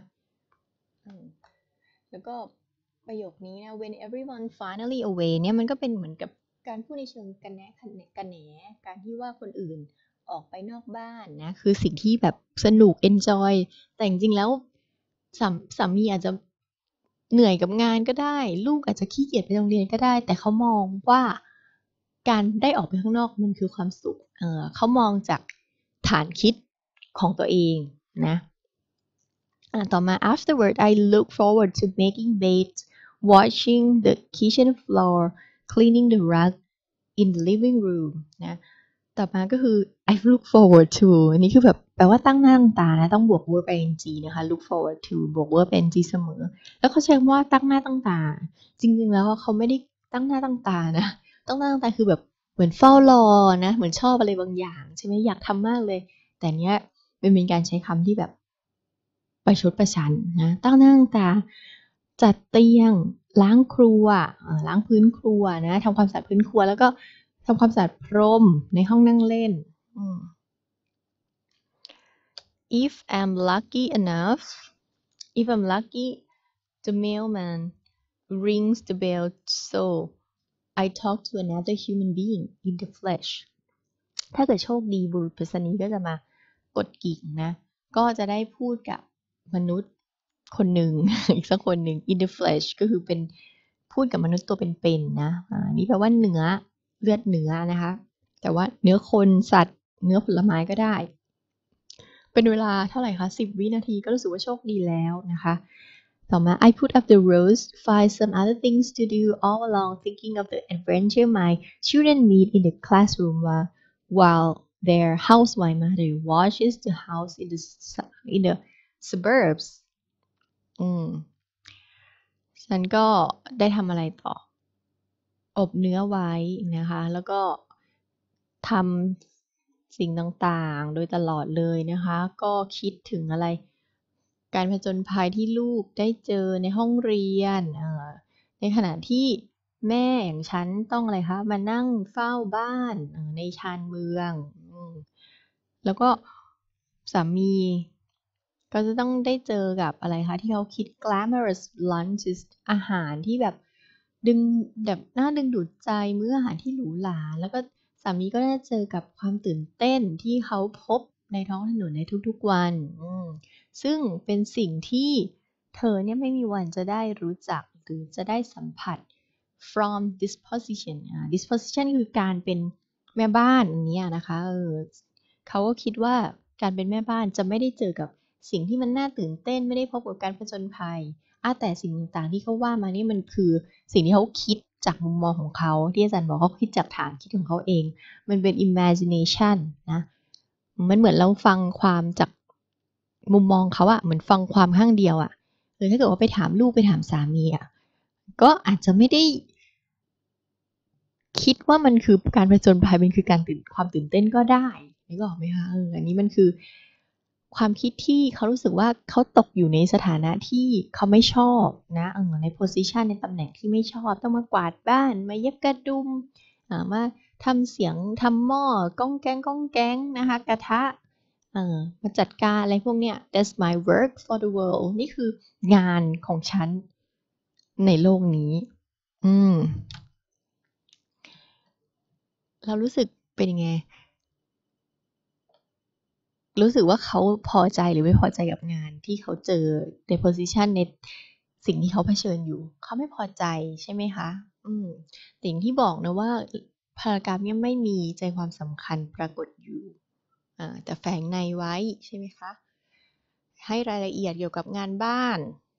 แล้วก็ประโยคนี้นะ when everyone finally away เนี่ยมันก็เป็นเหมือนกับการพูดในเชิงกันแหนการที่ว่าคนอื่นออกไปนอกบ้านนะคือสิ่งที่แบบสนุก enjoy แต่จริงๆแล้วสามีอาจจะเหนื่อยกับงานก็ได้ลูกอาจจะขี้เกียจไปโรงเรียนก็ได้แต่เขามองว่าการได้ออกไปข้างนอกมันคือความสุขเขามองจากฐานคิดของตัวเองนะต่อมา afterward I look forward to making beds washing the kitchen floor cleaning the rug in the living room นะต่อมาก็คือ I look forward to อันนี้คือแบบแปลว่าตั้งหน้าตั้งตานะต้องบวก verb ing นะคะ look forward to บวก verb ing เสมอแล้วเขาใช้คำว่าตั้งหน้าตั้งตาจริงๆแล้วเขาไม่ได้ตั้งหน้าตั้งตานะตั้งหน้าตั้งตาคือแบบเหมือนเฝ้ารอนะเหมือนชอบอะไรบางอย่างใช่ไหมอยากทำมากเลยแต่เนี้ยมันเป็นการใช้คำที่แบบประชดประชันนะตั้งหน้าตั้งตาจัดเตียงล้างครัวล้างพื้นครัวนะทำความสะอาดพื้นครัวแล้วก็ทำความสะอาดพรมในห้องนั่งเล่นIf I'm lucky the mailman rings the bell so I talk to another human being in the flesh ถ้าเกิดโชคดีบุรุษไปรษณีย์ก็จะมากดกิ่งนะก็จะได้พูดกับมนุษย์คนหนึ่งอีกสักคนหนึ่ง in the flesh ก็คือเป็นพูดกับมนุษย์ตัวเป็นๆนะนี่แปลว่าเนื้อเลือดเนื้อนะคะแต่ว่าเนื้อคนสัตว์เนื้อผลไม้ก็ได้เป็นเวลาเท่าไหร่คะ10 วินาทีก็รู้สึกว่าโชคดีแล้วนะคะต่อมา I put up the roast find some other things to do all along thinking of the adventure my children meet in the classroom while their housewife mother washes the house in the suburbs ฉันก็ได้ทำอะไรต่ออบเนื้อไว้นะคะแล้วก็ทำสิ่งต่างๆโดยตลอดเลยนะคะก็คิดถึงอะไรการผจญภัยที่ลูกได้เจอในห้องเรียนในขณะที่แม่อย่างฉันต้องอะไรคะมานั่งเฝ้าบ้านในชานเมืองแล้วก็สามีก็จะต้องได้เจอกับอะไรคะที่เขาคิด glamorous lunches อาหารที่แบบน่าดึงดูดใจมื้ออาหารที่หรูหราแล้วก็สามีก็ได้เจอกับความตื่นเต้นที่เขาพบในท้องถนนในทุกๆวันซึ่งเป็นสิ่งที่เธอเนี่ยไม่มีวันจะได้รู้จักหรือจะได้สัมผัส from disposition disposition คือการเป็นแม่บ้านอย่างนี้นะคะเขาก็คิดว่าการเป็นแม่บ้านจะไม่ได้เจอกับสิ่งที่มันน่าตื่นเต้นไม่ได้พบกับการผจญภัยแต่สิ่งต่างๆที่เขาว่ามานี่มันคือสิ่งที่เขาคิดจากมุมมองของเขาที่อาจารย์บอกเขาคิดจากฐานคิดของเขาเองมันเป็น imagination นะมันเหมือนเราฟังความจากมุมมองเขาเหมือนฟังความข้างเดียวหรือถ้าเกิดว่าไปถามลูกไปถามสามีก็อาจจะไม่ได้คิดว่ามันคือการผจญภัยมันคือความตื่นเต้นก็ได้นึกออกไหมคะอันนี้มันคือความคิดที่เขารู้สึกว่าเขาตกอยู่ในสถานะที่เขาไม่ชอบนะในโพสิชันในตำแหน่งที่ไม่ชอบต้องมากวาดบ้านมาเย็บกระดุมมาทำเสียงทำหม้อก้องแก๊งนะคะกระทะมาจัดการอะไรพวกเนี้ย that's my work for the world นี่คืองานของฉันในโลกนี้เรารู้สึกเป็นยังไงรู้สึกว่าเขาพอใจหรือไม่พอใจกับงานที่เขาเจอในโพสิชันในสิ่งที่เขาเผชิญอยู่เขาไม่พอใจใช่ไหมคะสิ่งที่บอกนะว่าพารากราฟนี้ไม่มีใจความสำคัญปรากฏอยู่แต่แฝงในไว้ใช่ไหมคะให้รายละเอียดเกี่ยวกับงานบ้าน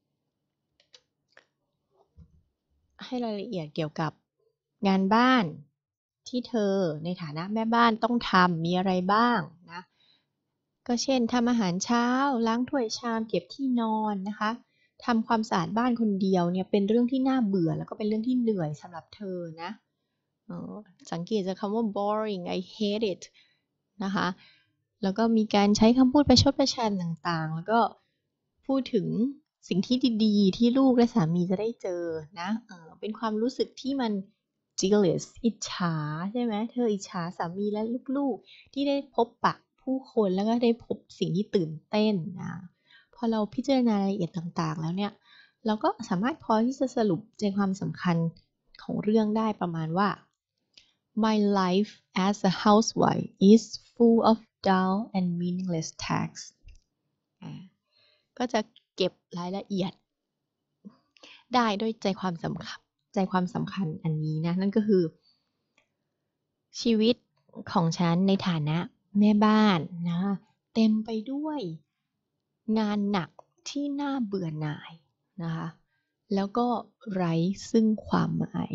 ให้รายละเอียดเกี่ยวกับงานบ้านที่เธอในฐานะแม่บ้านต้องทำมีอะไรบ้างนะก็เช่นทำอาหารเช้าล้างถ้วยชามเก็บที่นอนนะคะทำความสะอาดบ้านคนเดียวเนี่ยเป็นเรื่องที่น่าเบื่อแล้วก็เป็นเรื่องที่เหนื่อยสำหรับเธอนะสังเกตจากคำว่า boring I hate it นะคะแล้วก็มีการใช้คำพูดประชดประชันต่างๆแล้วก็พูดถึงสิ่งที่ดีๆที่ลูกและสามีจะได้เจอนะเป็นความรู้สึกที่มัน jealous อิจฉาใช่ไหมเธออิจฉาสามีและลูกๆที่ได้พบปะผู้คนแล้วก็ได้พบสิ่งที่ตื่นเต้นนะพอเราพิจารณารายละเอียดต่างๆแล้วเนี่ยเราก็สามารถพอที่จะสรุปใจความสำคัญของเรื่องได้ประมาณว่า My life as a housewife is full of dull and meaningless tasks ก็จะเก็บรายละเอียดได้ด้วยใจความสำคัญอันนี้นะนั่นก็คือชีวิตของฉันในฐานะแม่บ้านนะเต็มไปด้วยงานหนักที่น่าเบื่อหน่ายนะคะแล้วก็ไร้ซึ่งความหมาย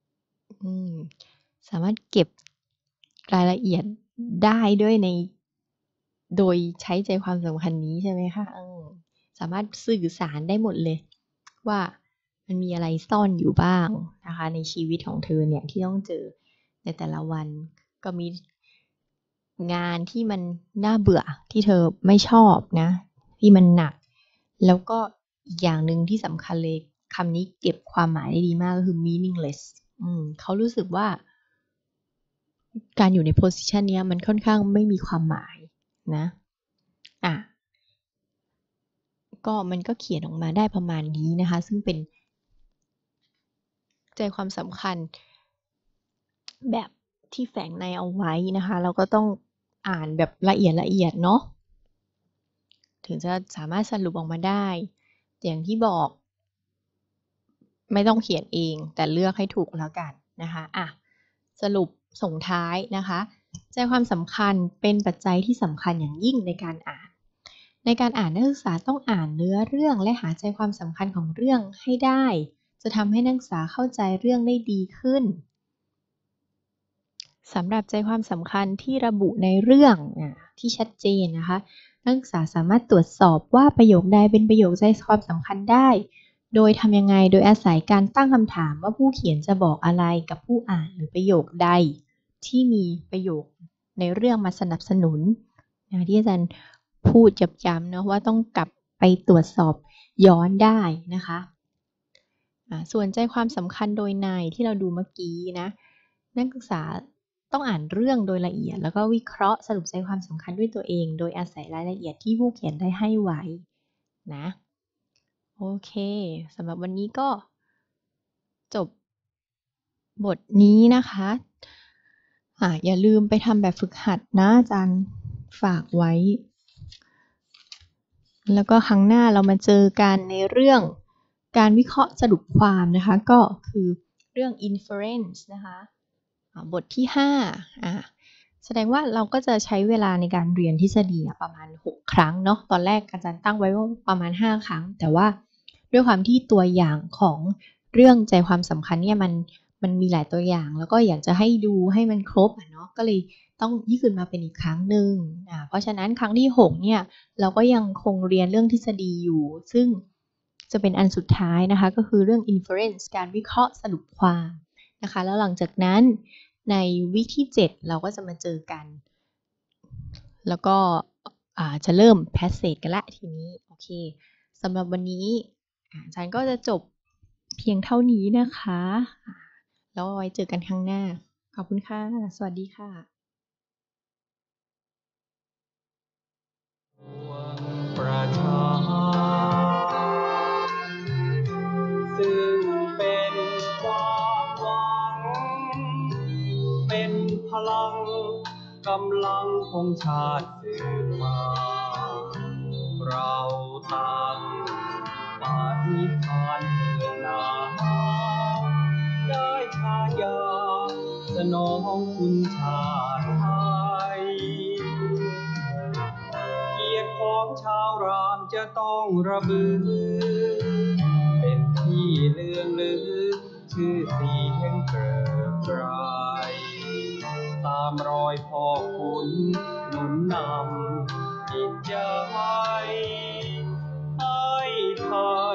สามารถเก็บรายละเอียดได้ด้วยโดยใช้ใจความสำคัญนี้ใช่ไหมคะสามารถสื่อสารได้หมดเลยว่ามันมีอะไรซ่อนอยู่บ้างนะคะในชีวิตของเธอเนี่ยที่ต้องเจอในแต่ละวันก็มีงานที่มันน่าเบื่อที่เธอไม่ชอบนะที่มันหนักแล้วก็อีกอย่างหนึ่งที่สำคัญเลยคำนี้เก็บความหมายได้ดีมากก็คือ meaningless เขารู้สึกว่าการอยู่ในโพสิชันนี้มันค่อนข้างไม่มีความหมายนะก็มันก็เขียนออกมาได้ประมาณนี้นะคะซึ่งเป็นใจความสำคัญแบบที่แฝงในเอาไว้นะคะเราก็ต้องอ่านแบบละเอียดเนาะถึงจะสามารถสรุปออกมาได้อย่างที่บอกไม่ต้องเขียนเองแต่เลือกให้ถูกแล้วกันนะคะสรุปส่งท้ายนะคะใจความสำคัญเป็นปัจจัยที่สำคัญอย่างยิ่งในการอ่านนักศึกษาต้องอ่านเนื้อเรื่องและหาใจความสำคัญของเรื่องให้ได้จะทำให้นักศึกษาเข้าใจเรื่องได้ดีขึ้นสำหรับใจความสำคัญที่ระบุในเรื่องที่ชัดเจนนะคะนักศึกษาสามารถตรวจสอบว่าประโยคใดเป็นประโยคใจความสำคัญได้โดยทำยังไงโดยอาศัยการตั้งคำถามว่าผู้เขียนจะบอกอะไรกับผู้อ่านหรือประโยคใดที่มีประโยคในเรื่องมาสนับสนุนที่อาจารย์พูดย้ำๆนะว่าต้องกลับไปตรวจสอบย้อนได้นะคะส่วนใจความสำคัญโดยในที่เราดูเมื่อกี้นะนักศึกษาต้องอ่านเรื่องโดยละเอียดแล้วก็วิเคราะห์สรุปใจความสำคัญด้วยตัวเองโดยอาศัยรายละเอียดที่ผู้เขียนได้ให้ไว้นะโอเคสำหรับวันนี้ก็จบบทนี้นะคะอย่าลืมไปทำแบบฝึกหัดนะอาจารย์ฝากไว้แล้วก็ครั้งหน้าเรามาเจอกันในเรื่องการวิเคราะห์สรุปความนะคะก็คือเรื่อง inference นะคะบทที่5แสดงว่าเราก็จะใช้เวลาในการเรียนทฤษฎีประมาณ6ครั้งเนาะตอนแรกอาจารย์ตั้งไว้ว่าประมาณ5ครั้งแต่ว่าด้วยความที่ตัวอย่างของเรื่องใจความสำคัญเนี่ยมันมีหลายตัวอย่างแล้วก็อยากจะให้ดูให้มันครบเนาะก็เลยต้องยืดมาเป็นอีกครั้งหนึ่งเพราะฉะนั้นครั้งที่6เนี่ยเราก็ยังคงเรียนเรื่องทฤษฎีอยู่ซึ่งจะเป็นอันสุดท้ายนะคะก็คือเรื่อง inference การวิเคราะห์สรุปความนะคะ แล้วหลังจากนั้นในวีคที่ 7 เราก็จะมาเจอกัน แล้วก็จะเริ่ม passage กันละทีนี้โอเคสำหรับวันนี้อาจารย์ก็จะจบเพียงเท่านี้นะคะแล้วไว้เจอกันครั้งหน้าขอบคุณค่ะสวัสดีค่ะประชาซึ่งเป็นความหวังเป็นพลังกำลังของชาติสืบมาเราตั้งปณิธานเถิดนาได้ชายาสนองคุณชาติไทยเกียรติของชาวรามจะต้องระบือเป็นที่เลื่องลือชื่อเสียงเกริกไกรตามรอยพ่อขุนหนุนนำจิตใจให้ไทย